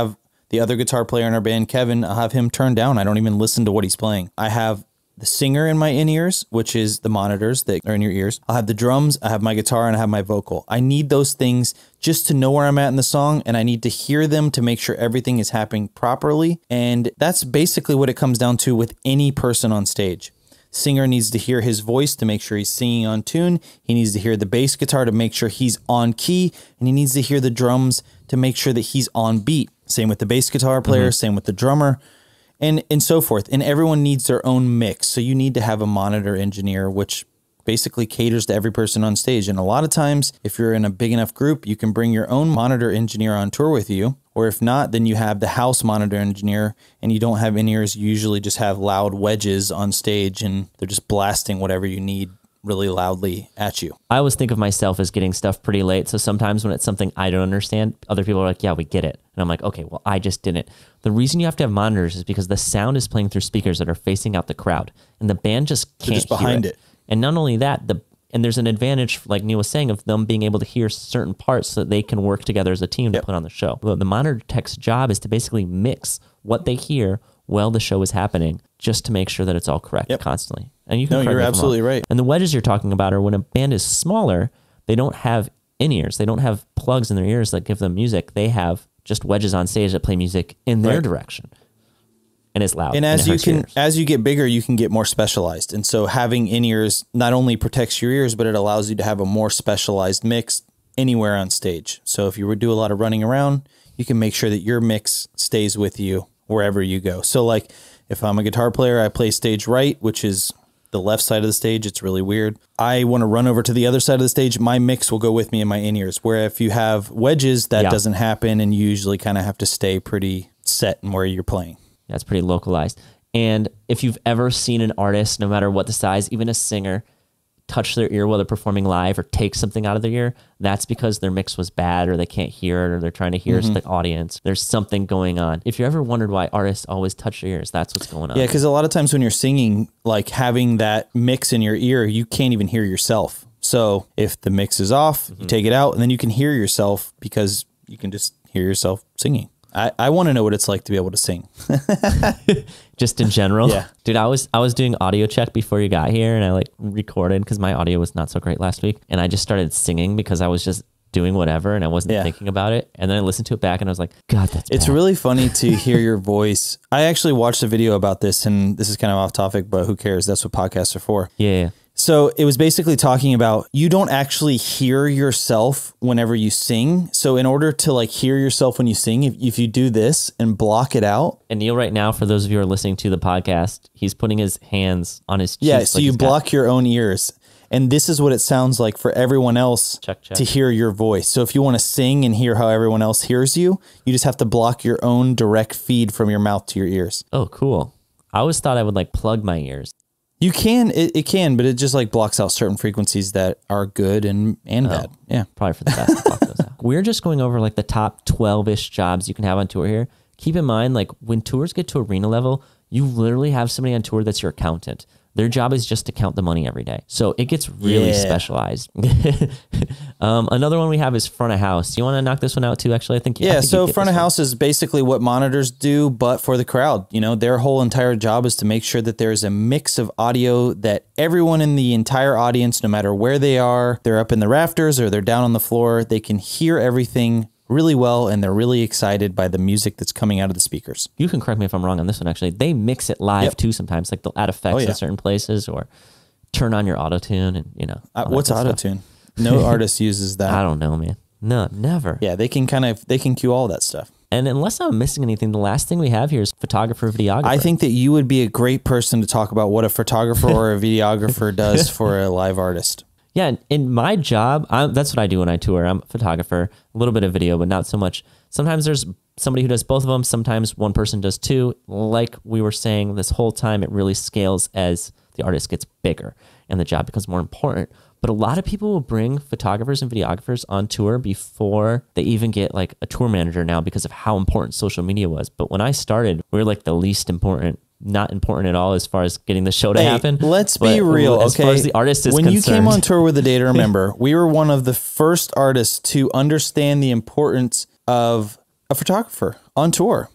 The other guitar player in our band, Kevin, I'll have him turned down. I don't even listen to what he's playing. I have the singer in my in-ears, which is the monitors that are in your ears. I'll have the drums, I have my guitar, and I have my vocal. I need those things just to know where I'm at in the song, and I need to hear them to make sure everything is happening properly. And that's basically what it comes down to with any person on stage. Singer needs to hear his voice to make sure he's singing on tune. He needs to hear the bass guitar to make sure he's on key, and he needs to hear the drums to make sure that he's on beat. Same with the bass guitar player, mm-hmm. same with the drummer. And and so forth. And everyone needs their own mix. So you need to have a monitor engineer, which basically caters to every person on stage. And a lot of times, if you're in a big enough group, you can bring your own monitor engineer on tour with you. Or if not, then you have the house monitor engineer, and you don't have in-ears. You usually just have loud wedges on stage, and they're just blasting whatever you need really loudly at you. I always think of myself as getting stuff pretty late. So sometimes when it's something I don't understand, other people are like, yeah, we get it. And I'm like, okay, well, I just didn't. The reason you have to have monitors is because the sound is playing through speakers that are facing out the crowd, and the band just can't They're just behind hear it. it. And not only that, the and there's an advantage, like Neil was saying, of them being able to hear certain parts so that they can work together as a team yep. to put on the show. Well, the monitor tech's job is to basically mix what they hear while the show is happening, just to make sure that it's all correct yep. constantly. And you can no, you're absolutely right. And the wedges you're talking about are when a band is smaller, they don't have in-ears. They don't have plugs in their ears that give them music. They have just wedges on stage that play music in their right. direction. And it's loud. And as and you can, as you get bigger, you can get more specialized. And so having in-ears not only protects your ears, but it allows you to have a more specialized mix anywhere on stage. So if you would do a lot of running around, you can make sure that your mix stays with you wherever you go. So like if I'm a guitar player, I play stage right, which is the left side of the stage. It's really weird. I want to run over to the other side of the stage. My mix will go with me in my in-ears. Where if you have wedges, that yeah. doesn't happen, and you usually kind of have to stay pretty set in where you're playing. That's pretty localized. And if you've ever seen an artist, no matter what the size, even a singer, touch their ear while they're performing live or take something out of their ear, that's because their mix was bad or they can't hear it or they're trying to hear mm-hmm. the audience. There's something going on. If you ever wondered why artists always touch their ears, that's what's going on. Yeah, because a lot of times when you're singing, like having that mix in your ear, you can't even hear yourself. So if the mix is off, mm-hmm. you take it out, and then you can hear yourself because you can just hear yourself singing. I, I want to know what it's like to be able to sing. Just in general? Yeah. Dude, I was I was doing audio check before you got here, and I like recorded because my audio was not so great last week. And I just started singing because I was just doing whatever and I wasn't yeah. thinking about it. And then I listened to it back and I was like, God, that's It's bad. really funny to hear your voice. I actually watched a video about this, and this is kind of off topic, but who cares? That's what podcasts are for. Yeah, yeah. So it was basically talking about you don't actually hear yourself whenever you sing. So in order to like hear yourself when you sing, if, if you do this and block it out. And Neil right now, for those of you who are listening to the podcast, he's putting his hands on his cheeks. Yeah, so like you block got... your own ears. And this is what it sounds like for everyone else check, check. to hear your voice. So if you want to sing and hear how everyone else hears you, you just have to block your own direct feed from your mouth to your ears. Oh, cool. I always thought I would like plug my ears. You can, it, it can, but it just like blocks out certain frequencies that are good and, and oh, bad. Yeah. Probably for the best to block those out. We're just going over like the top twelve-ish jobs you can have on tour here. Keep in mind, like when tours get to arena level, you literally have somebody on tour that's your accountant. Their job is just to count the money every day. So it gets really yeah. specialized. um, another one we have is front of house. You want to knock this one out too? Actually, I think yeah. I think so front of house one. is basically what monitors do, but for the crowd. You know, their whole entire job is to make sure that there's a mix of audio that everyone in the entire audience, no matter where they are, they're up in the rafters or they're down on the floor, they can hear everything really well, and they're really excited by the music that's coming out of the speakers. You can correct me if I'm wrong on this one, actually. They mix it live, yep. too, sometimes. Like, they'll add effects oh, yeah. in certain places or turn on your auto-tune and, you know. Uh, what's auto-tune? No artist uses that. I don't know, man. No, never. Yeah, they can kind of, they can cue all that stuff. And unless I'm missing anything, the last thing we have here is photographer, videographer. I think that you would be a great person to talk about what a photographer or a videographer does for a live artist. Yeah, in my job, I'm, that's what I do when I tour. I'm a photographer, a little bit of video, but not so much. Sometimes there's somebody who does both of them. Sometimes one person does two. Like we were saying this whole time, it really scales as the artist gets bigger and the job becomes more important. But a lot of people will bring photographers and videographers on tour before they even get like a tour manager now because of how important social media was. But when I started, we were like the least important. Not important at all as far as getting the show to hey, happen. Let's be real, as okay? As far as the artist is when concerned. you came on tour with the Day to Remember, we were one of the first artists to understand the importance of a photographer on tour.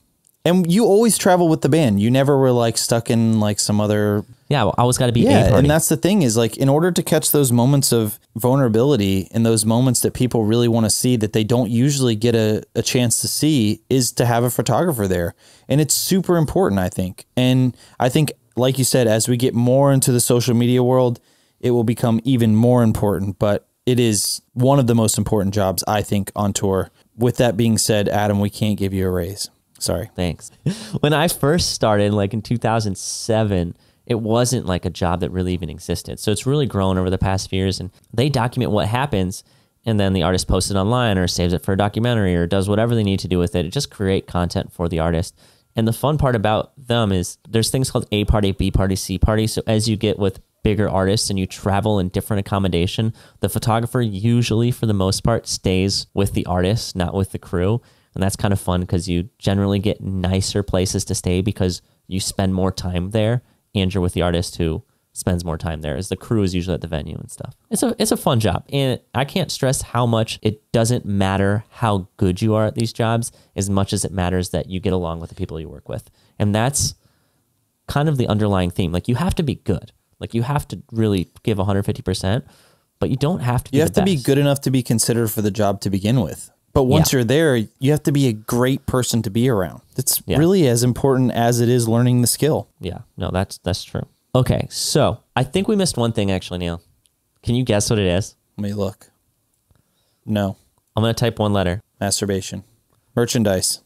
And you always travel with the band. You never were like stuck in like some other. Yeah, well, I always got to be Yeah, a party. and that's the thing is like in order to catch those moments of vulnerability and those moments that people really want to see that they don't usually get a, a chance to see is to have a photographer there. And it's super important, I think. And I think, like you said, as we get more into the social media world, it will become even more important. But it is one of the most important jobs, I think, on tour. With that being said, Adam, we can't give you a raise. Sorry. Thanks. When I first started, like in two thousand seven, it wasn't like a job that really even existed. So it's really grown over the past few years, and they document what happens, and then the artist posts it online or saves it for a documentary or does whatever they need to do with it. It just create content for the artist. And the fun part about them is there's things called A party, B party, C party. So as you get with bigger artists and you travel in different accommodation, the photographer usually, for the most part, stays with the artist, not with the crew. And that's kind of fun because you generally get nicer places to stay because you spend more time there and you're with the artist who spends more time there, as the crew is usually at the venue and stuff. It's a it's a fun job. And I can't stress how much it doesn't matter how good you are at these jobs as much as it matters that you get along with the people you work with. And that's kind of the underlying theme. Like you have to be good. Like you have to really give one hundred fifty percent, but you don't have to be You have the to be best. good enough to be considered for the job to begin with. But once Yeah. you're there, you have to be a great person to be around. It's Yeah. really as important as it is learning the skill. Yeah, no, that's that's true. Okay, so I think we missed one thing actually, Neil. Can you guess what it is? Let me look. No. I'm going to type one letter. Masturbation. Merchandise.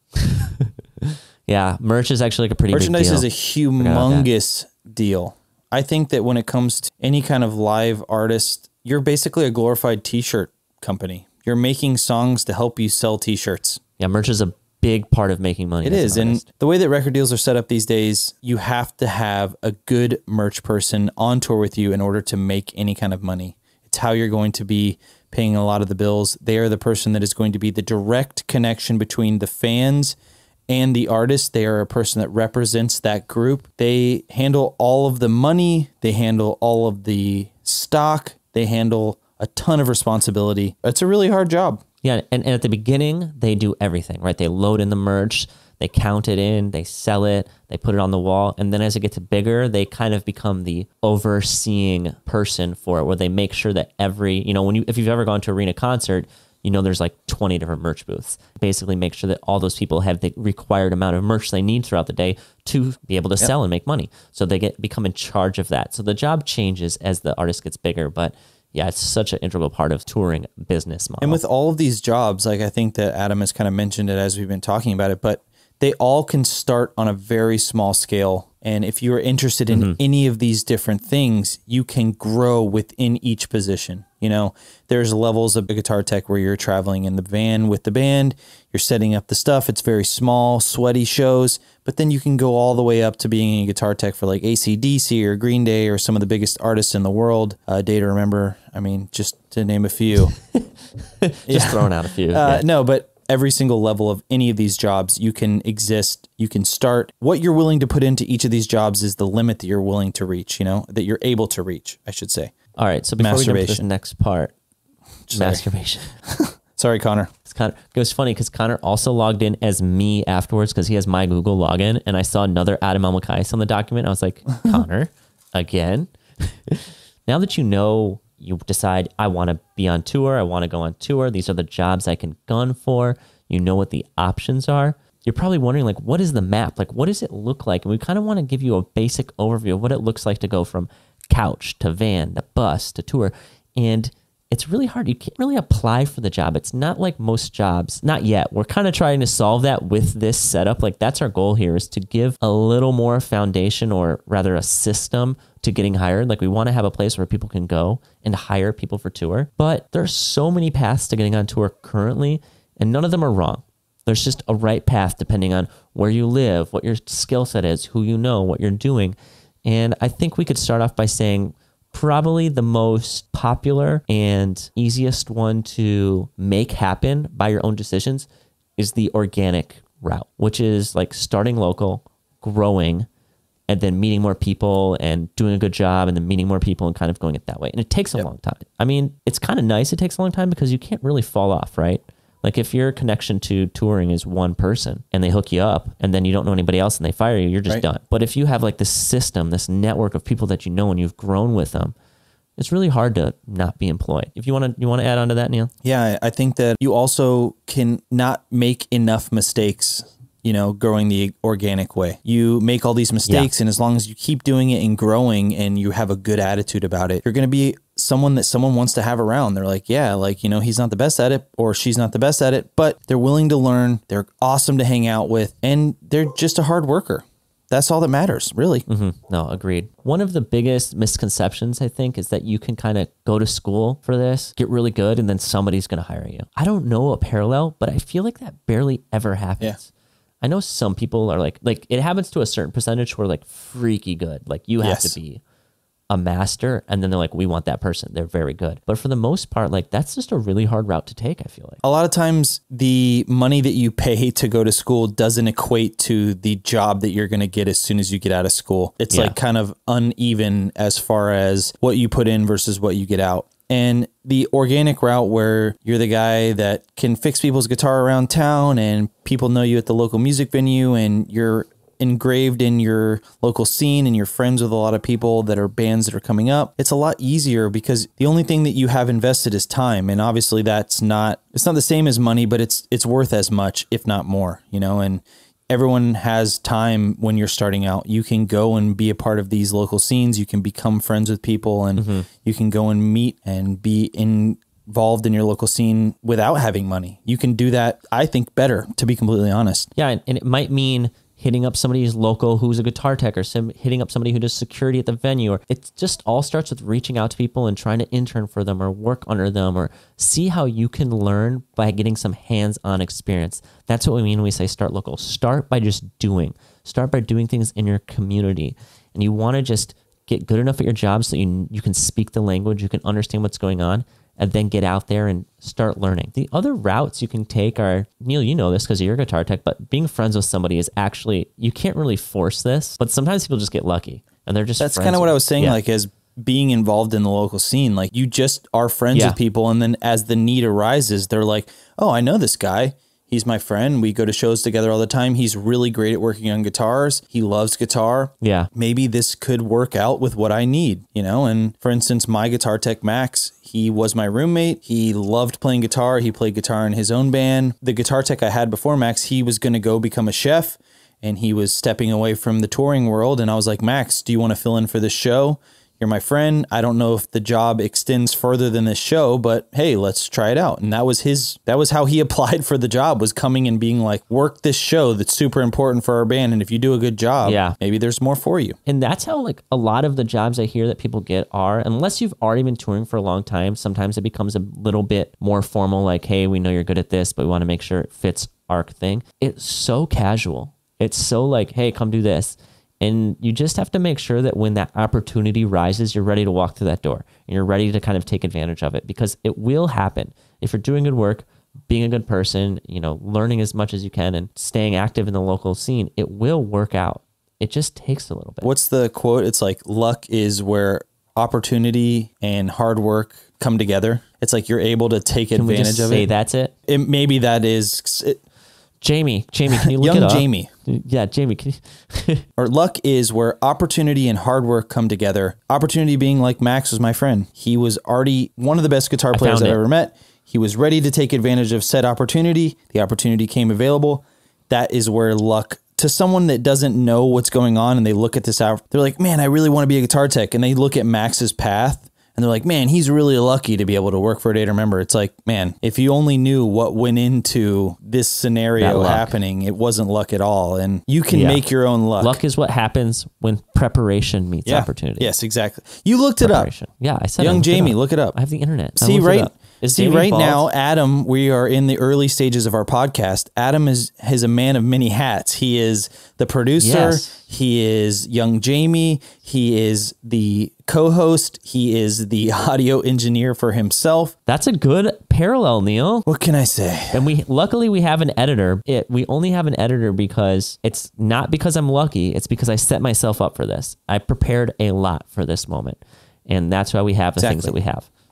Yeah, merch is actually like a pretty Merchandise big deal. is a humongous deal. I think that when it comes to any kind of live artist, you're basically a glorified t-shirt company. You're making songs to help you sell t-shirts. Yeah, merch is a big part of making money. It as is. an And artist. the way that record deals are set up these days, you have to have a good merch person on tour with you in order to make any kind of money. It's how you're going to be paying a lot of the bills. They are the person that is going to be the direct connection between the fans and the artist. They are a person that represents that group. They handle all of the money. They handle all of the stock. They handle a ton of responsibility. It's a really hard job. Yeah, and, and at the beginning, they do everything, right? They load in the merch, they count it in, they sell it, they put it on the wall. And then as it gets bigger, they kind of become the overseeing person for it, where they make sure that every, you know, when you, if you've ever gone to an arena concert, you know, there's like twenty different merch booths. Basically make sure that all those people have the required amount of merch they need throughout the day to be able to yep. sell and make money. So they get become in charge of that. So the job changes as the artist gets bigger, but yeah, it's such an integral part of touring business model. And with all of these jobs, like I think that Adam has kind of mentioned it as we've been talking about it, but they all can start on a very small scale. And if you are interested in mm-hmm. any of these different things, you can grow within each position. You know, there's levels of guitar tech where you're traveling in the van with the band, you're setting up the stuff. It's very small, sweaty shows, but then you can go all the way up to being a guitar tech for like A C D C or Green Day or some of the biggest artists in the world. Uh, Day to Remember. I mean, just to name a few. just yeah. throwing out a few. Uh, yeah. No, but every single level of any of these jobs, you can exist, you can start. What you're willing to put into each of these jobs is the limit that you're willing to reach, you know, that you're able to reach, I should say. All right. So before we get to this next part, Sorry. masturbation. Sorry, Connor. It's Connor. It was funny because Connor also logged in as me afterwards because he has my Google login, and I saw another Adam Elmakias on the document. I was like, Connor, again? Now that you know, you decide, I want to be on tour, I want to go on tour, these are the jobs I can gun for, you know what the options are, you're probably wondering, like, what is the map? Like, what does it look like? And we kind of want to give you a basic overview of what it looks like to go from couch to van to bus to tour. And it's really hard. You can't really apply for the job. It's not like most jobs. Not yet. We're kind of trying to solve that with this setup. Like, that's our goal here, is to give a little more foundation, or rather a system to getting hired. Like, we want to have a place where people can go and hire people for tour. But there's so many paths to getting on tour currently, and none of them are wrong. There's just a right path depending on where you live, what your skill set is, who you know, what you're doing. And I think we could start off by saying probably the most popular and easiest one to make happen by your own decisions is the organic route, which is like starting local, growing, and then meeting more people and doing a good job, and then meeting more people and kind of going it that way. And it takes a yep. long time. I mean, it's kind of nice it takes a long time because you can't really fall off, right? Like if your connection to touring is one person and they hook you up and then you don't know anybody else and they fire you, you're just right. done. But if you have like this system, this network of people that you know and you've grown with them, it's really hard to not be employed. If you want to, you want to add on to that, Neil? Yeah, I think that you also can not make enough mistakes, you know, growing the organic way. You make all these mistakes, yeah. and as long as you keep doing it and growing and you have a good attitude about it, you're going to be someone that someone wants to have around. They're like, yeah, like, you know, he's not the best at it or she's not the best at it, but they're willing to learn. They're awesome to hang out with, and they're just a hard worker. That's all that matters, really. Mm-hmm. No, agreed. One of the biggest misconceptions, I think, is that you can kind of go to school for this, get really good, and then somebody's going to hire you. I don't know a parallel, but I feel like that barely ever happens. Yeah. I know some people are like, like it happens to a certain percentage who are like freaky good. Like you have yes. to be a master, and then they're like, we want that person. They're very good. But for the most part, like that's just a really hard route to take, I feel like. A lot of times the money that you pay to go to school doesn't equate to the job that you're going to get as soon as you get out of school. It's yeah. like kind of uneven as far as what you put in versus what you get out. And the organic route where you're the guy that can fix people's guitar around town and people know you at the local music venue and you're engraved in your local scene and you're friends with a lot of people that are bands that are coming up, it's a lot easier because the only thing that you have invested is time. And obviously that's not, it's not the same as money, but it's, it's worth as much, if not more, you know, and everyone has time when you're starting out. You can go and be a part of these local scenes. You can become friends with people and mm-hmm. you can go and meet and be in, involved in your local scene without having money. You can do that, I think, better, to be completely honest. Yeah. And, and it might mean hitting up somebody who's local, who's a guitar tech, or some, hitting up somebody who does security at the venue. Or it just all starts with reaching out to people and trying to intern for them or work under them or see how you can learn by getting some hands-on experience. That's what we mean when we say start local. Start by just doing. Start by doing things in your community. And you want to just get good enough at your job so you, you can speak the language, you can understand what's going on, and then get out there and start learning. The other routes you can take are, Neil, you know this because you're a guitar tech, but being friends with somebody is actually, you can't really force this, but sometimes people just get lucky and they're just That's kind of what I was saying, yeah. like as being involved in the local scene, like you just are friends yeah. with people. And then as the need arises, they're like, oh, I know this guy. He's my friend. We go to shows together all the time. He's really great at working on guitars. He loves guitar. Yeah. Maybe this could work out with what I need, you know? And for instance, my guitar tech, Max, he was my roommate. He loved playing guitar. He played guitar in his own band. The guitar tech I had before Max, he was going to go become a chef and he was stepping away from the touring world. And I was like, Max, do you want to fill in for this show? You're my friend. I don't know if the job extends further than this show, but hey, let's try it out. And that was his, that was how he applied for the job, was coming and being like, work this show that's super important for our band. And if you do a good job, yeah. maybe there's more for you. And that's how like a lot of the jobs I hear that people get are, unless you've already been touring for a long time, sometimes it becomes a little bit more formal. Like, hey, we know you're good at this, but we want to make sure it fits our thing. It's so casual. It's so like, hey, come do this. And you just have to make sure that when that opportunity rises, you're ready to walk through that door and you're ready to kind of take advantage of it, because it will happen. If you're doing good work, being a good person, you know, learning as much as you can and staying active in the local scene, it will work out. It just takes a little bit. What's the quote? It's like, luck is where opportunity and hard work come together. It's like you're able to take can advantage we just of say it. That's it? it. Maybe that is... It, Jamie, Jamie, can you look Young it up? Jamie. Yeah, Jamie, can you? Or luck is where opportunity and hard work come together. Opportunity being like Max was my friend. He was already one of the best guitar players I've ever met. He was ready to take advantage of said opportunity. The opportunity came available. That is where luck, to someone that doesn't know what's going on and they look at this out, they're like, man, I really want to be a guitar tech. And they look at Max's path and they're like, man, he's really lucky to be able to work for a day to remember. It's like, man, if you only knew what went into this scenario happening, it wasn't luck at all. And you can yeah. make your own luck. Luck is what happens when preparation meets yeah. opportunity. Yes, exactly. You looked it up. Yeah, I said Young Jamie, it look it up. I have the internet. See, right, see Jamie right involved? now, Adam, we are in the early stages of our podcast. Adam is, is a man of many hats. He is the producer. Yes. He is Young Jamie. He is the co-host. He is the audio engineer for himself. That's a good parallel, Neil. What can I say? And we luckily we have an editor. It we only have an editor because it's not because I'm lucky. It's because I set myself up for this. I prepared a lot for this moment. And that's why we have the exactly. things that we have.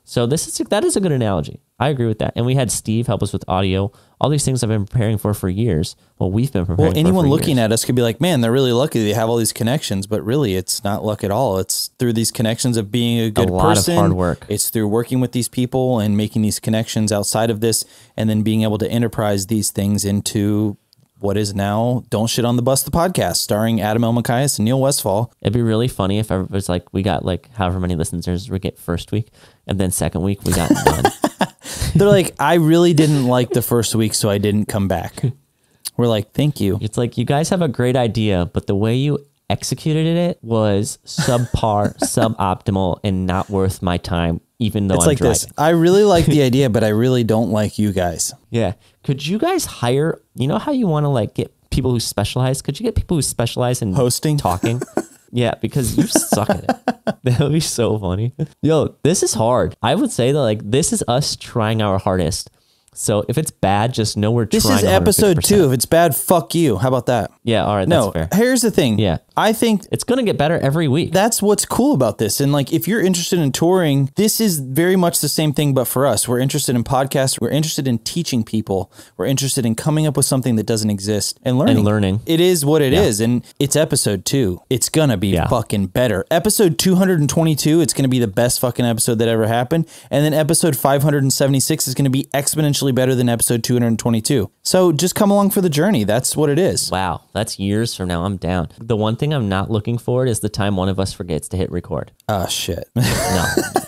So this is that is a good analogy. I agree with that. And we had Steve help us with audio. All these things I've been preparing for for years. Well, we've been preparing. Well, anyone for, for looking years. at us could be like, "Man, they're really lucky. They have all these connections." But really, it's not luck at all. It's through these connections of being a good a lot person. Of hard work. It's through working with these people and making these connections outside of this, and then being able to enterprise these things into what is now Don't Shit on the Bus, the podcast, starring Adam Elmakias and Neil Westfall. It'd be really funny if everybody's like, we got like however many listeners we get first week, and then second week we got none. They're like, I really didn't like the first week, so I didn't come back. We're like, thank you. It's like, you guys have a great idea, but the way you executed it was subpar, suboptimal, and not worth my time, even though it's I'm like driving. This. I really like the idea, but I really don't like you guys. Yeah. Could you guys hire, you know how you want to like get people who specialize? Could you get people who specialize in hosting, talking? Yeah, because you suck at it. That would be so funny. Yo, this is hard. I would say that like this is us trying our hardest. So if it's bad, just know we're this trying. This is episode two. If it's bad, fuck you. How about that? Yeah, all right, no, that's fair. Here's the thing. Yeah. I think it's going to get better every week. That's what's cool about this. And like, if you're interested in touring, this is very much the same thing, but for us. We're interested in podcasts. We're interested in teaching people. We're interested in coming up with something that doesn't exist and learning. And learning. It is what it yeah. is. And it's episode two. It's going to be yeah. fucking better. Episode two hundred twenty-two, it's going to be the best fucking episode that ever happened. And then episode five hundred seventy-six is going to be exponentially better than episode two hundred twenty-two. So just come along for the journey. That's what it is. Wow. That's years from now. I'm down. The one thing I'm not looking for is the time one of us forgets to hit record. Oh, shit. No.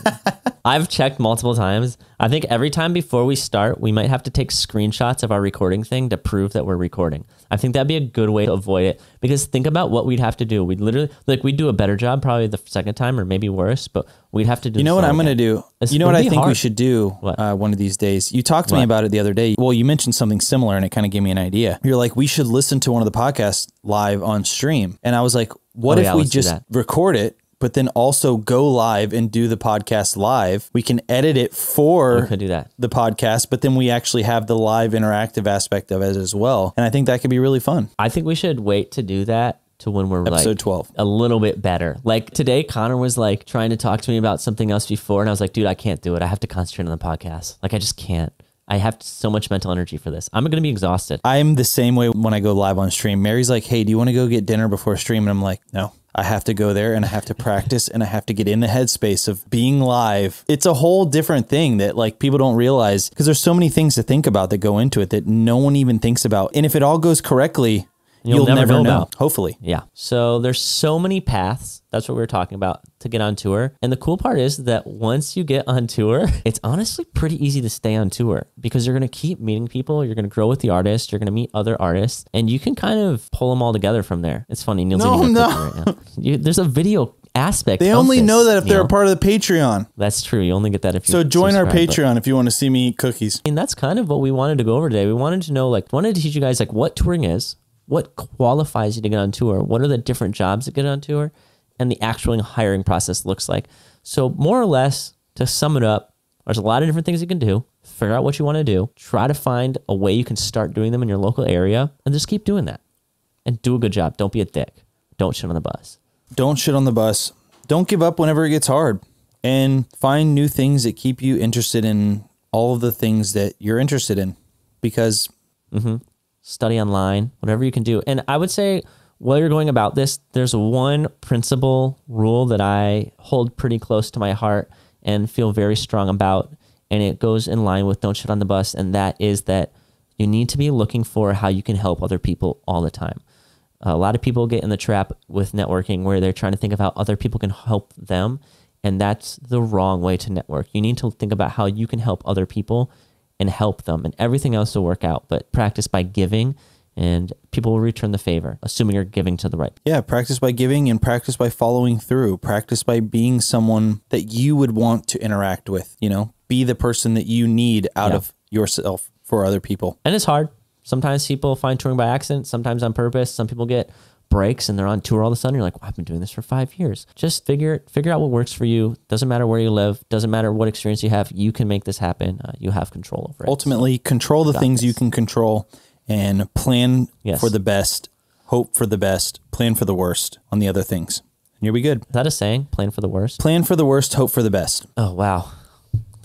I've checked multiple times. I think every time before we start, we might have to take screenshots of our recording thing to prove that we're recording. I think that'd be a good way to avoid it, because think about what we'd have to do. We'd literally, like, we'd do a better job probably the second time, or maybe worse, but we'd have to do. You know what I'm going to do? It's, you know what I think hard. we should do uh, one of these days? You talked to what? me about it the other day. Well, you mentioned something similar, and it kind of gave me an idea. You're like, we should listen to one of the podcasts live on stream. And I was like, what oh, if yeah, we just record it, but then also go live and do the podcast live? We can edit it for we could do that. the podcast, but then we actually have the live interactive aspect of it as well. And I think that could be really fun. I think we should wait to do that to when we're episode like twelve, a little bit better. Like today, Connor was like trying to talk to me about something else before, and I was like, dude, I can't do it. I have to concentrate on the podcast. Like, I just can't. I have so much mental energy for this. I'm going to be exhausted. I'm the same way when I go live on stream. Mary's like, hey, do you want to go get dinner before stream? And I'm like, no. I have to go there and I have to practice and I have to get in the headspace of being live. It's a whole different thing that like people don't realize, because there's so many things to think about that go into it that no one even thinks about. And if it all goes correctly, you'll, you'll never, never know, know. About. Hopefully. Yeah. So there's so many paths. That's what we were talking about to get on tour. And the cool part is that once you get on tour, it's honestly pretty easy to stay on tour, because you're going to keep meeting people. You're going to grow with the artist. You're going to meet other artists, and you can kind of pull them all together from there. It's funny. Neil's no, no. Right now. You, there's a video aspect. They only this, know that if Neil. they're a part of the Patreon. That's true. You only get that if you So join our Patreon but, if you want to see me eat cookies. And that's kind of what we wanted to go over today. We wanted to know, like, wanted to teach you guys like what touring is, what qualifies you to get on tour, what are the different jobs that get on tour, and the actual hiring process looks like. So more or less, to sum it up, there's a lot of different things you can do. Figure out what you want to do. Try to find a way you can start doing them in your local area, and just keep doing that. And do a good job. Don't be a dick. Don't shit on the bus. Don't shit on the bus. Don't give up whenever it gets hard. And find new things that keep you interested in all of the things that you're interested in. Because... Mm-hmm. Study online, whatever you can do. And I would say while you're going about this, there's one principle rule that I hold pretty close to my heart and feel very strong about. And it goes in line with don't shit on the bus. And that is that you need to be looking for how you can help other people all the time. A lot of people get in the trap with networking where they're trying to think of how other people can help them. And that's the wrong way to network. You need to think about how you can help other people and help them, and everything else will work out. But practice by giving, and people will return the favor, assuming you're giving to the right people. Yeah, practice by giving and practice by following through. Practice by being someone that you would want to interact with. You know, be the person that you need out yeah. of yourself for other people. And it's hard. Sometimes people find touring by accident, sometimes on purpose. Some people get breaks and they're on tour all of a sudden. You're like, well, I've been doing this for five years. Just figure figure out what works for you. Doesn't matter where you live. Doesn't matter what experience you have. You can make this happen. Uh, you have control over it. Ultimately, so, control the things this. you can control and plan yes. for the best, hope for the best, plan for the worst on the other things. And you'll be good. Is that a saying? Plan for the worst? Plan for the worst, hope for the best. Oh, wow.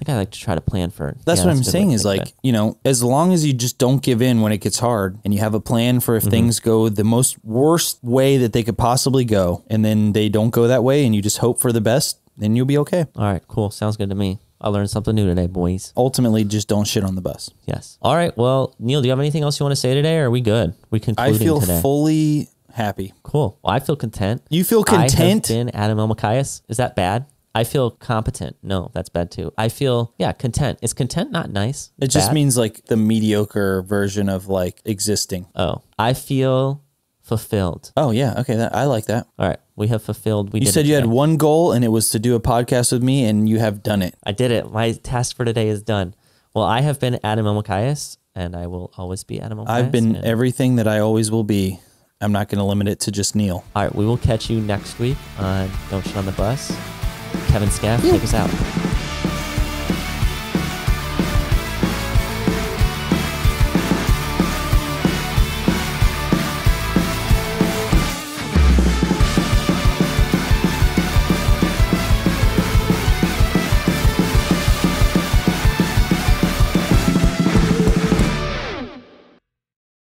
think I like to try to plan for. That's yeah, what I'm a good way saying to is think of like, it. you know, as long as you just don't give in when it gets hard and you have a plan for if Mm-hmm. things go the most worst way that they could possibly go, and then they don't go that way and you just hope for the best, then you'll be okay. All right, cool. Sounds good to me. I learned something new today, boys. Ultimately, just don't shit on the bus. Yes. All right. Well, Neil, do you have anything else you want to say today, or are we good? We I concluding feel today. fully happy. Cool. Well, I feel content. You feel content? I have been Adam Elmakias. Is that bad? I feel competent. No, that's bad too. I feel, yeah, content. Is content not nice? It just Bad? means like the mediocre version of like existing. Oh, I feel fulfilled. Oh yeah, okay, that, I like that. All right. We have fulfilled. We You did said it you had today. one goal and it was to do a podcast with me, and you have done it. I did it. My task for today is done. Well, I have been Adam Elmakias, and I will always be Adam Elmakias. I've been and- everything that I always will be. I'm not going to limit it to just Neil. All right. We will catch you next week on Don't Shit on the Bus. Kevin Scaff, take us out.